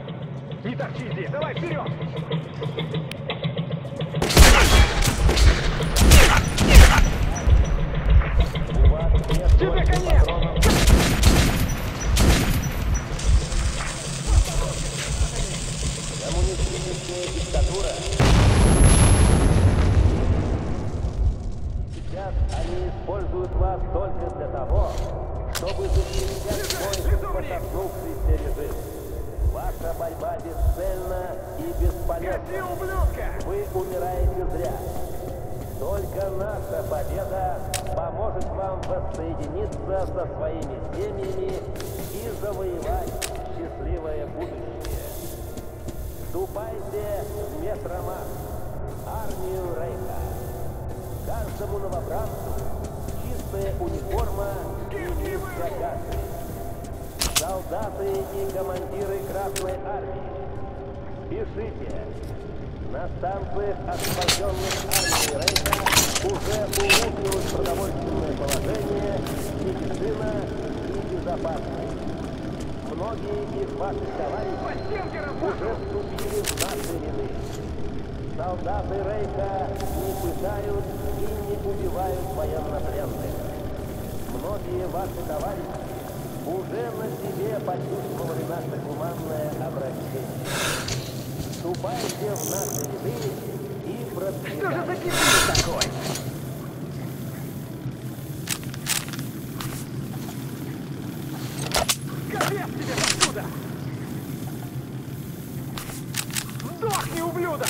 Не торчи здесь, давай вперед! Тебе конец! Коммунистическая диктатура. Сейчас они используют вас только для того, чтобы защищать свой пошатнувшийся режим. Ваша борьба бесцельна и бесполезна. Вы умираете зря. Только наша победа поможет вам воссоединиться со своими семьями и завоевать счастливое будущее. Вступайте в Метромах, армию Рейха. Каждому новобранцу чистая униформа и низкая касса. Солдаты и командиры Красной Армии, пишите. На станциях освобожденных армий Рейха уже улучшилось продовольственное положение, медицина и безопасность. Многие из ваших товарищей уже вступили в наши ряды. Солдаты Рейха не пытают и не убивают военнопленных. Многие ваши товарищи уже на себе почувствовали наше гуманное обращение. Вступайте в наши ряды и процветайте. Что же за кипиш такой? Сдохни, ублюдок!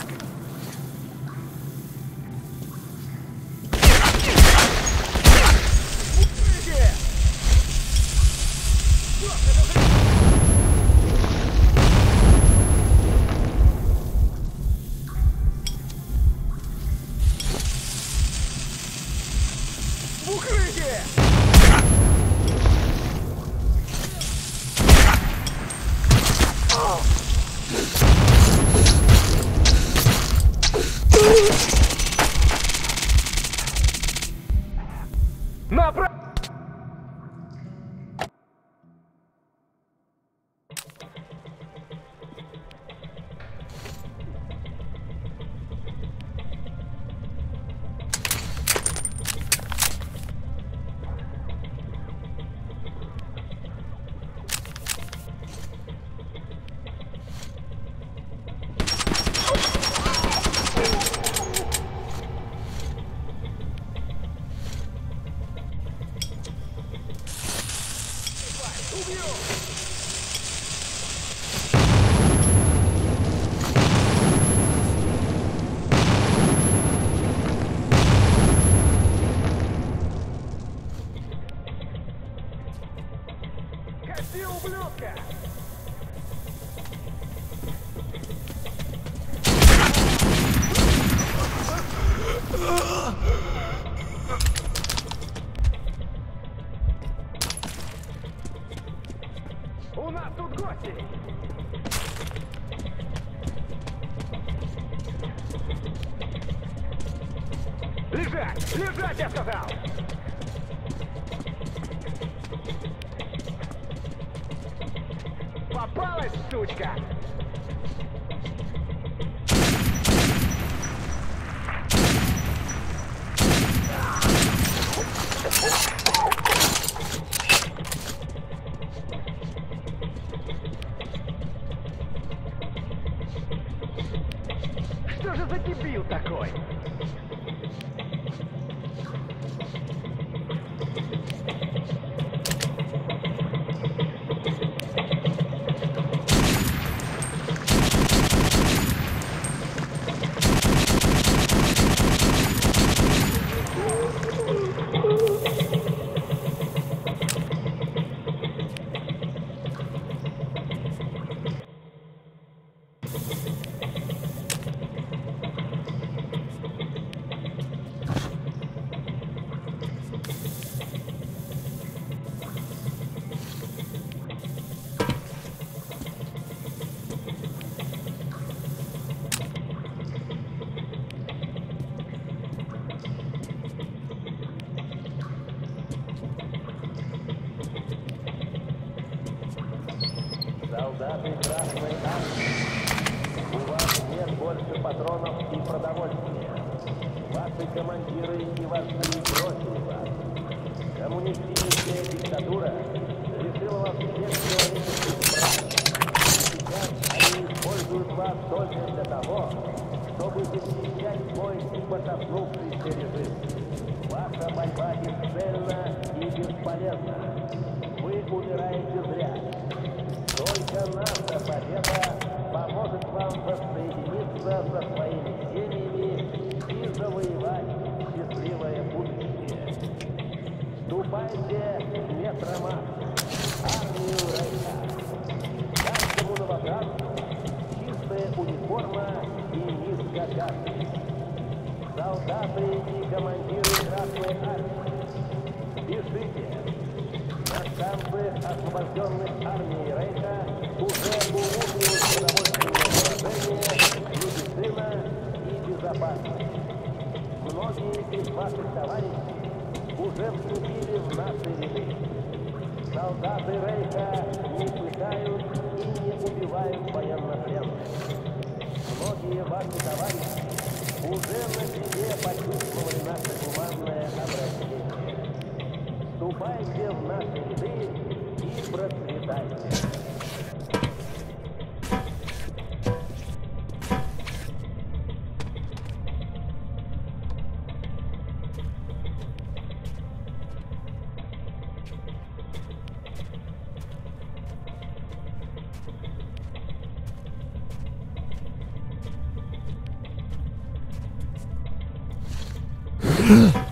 Кати, ублюдка! У нас тут гости! Лежать! Лежать, я сказал! Попалась, сучка! Что же за дебил такой? Солдаты Красной Армии, у вас нет больше патронов и продовольствия. Ваши командиры и вожди бросили вас. Коммунистическая диктатура лишила вас всех человеческих прав. Сейчас они используют вас только для того, чтобы защищать свой пошатнувшийся режим. Ваша борьба бесцельна и бесполезна. Вы умираете зря. Только наша победа поможет вам воссоединиться со своими семьями и завоевать счастливое будущее. Ступайте в метромарш, армию Рейха. Каждому новобранцу чистая униформа и низкокасты. Солдаты и командиры Красной Армии, спешите! На станциях, освобожденных армией Рейха, уже улучшилось продовольственное положение, медицина и безопасность. Многие из ваших товарищей уже вступили в наши ряды. Солдаты Рейха не пытают и не убивают военнопленных. Многие ваши товарищи уже на себе почувствовали наше гуманное обращение. Вступайте в наши ряды и процветайте. Ugh.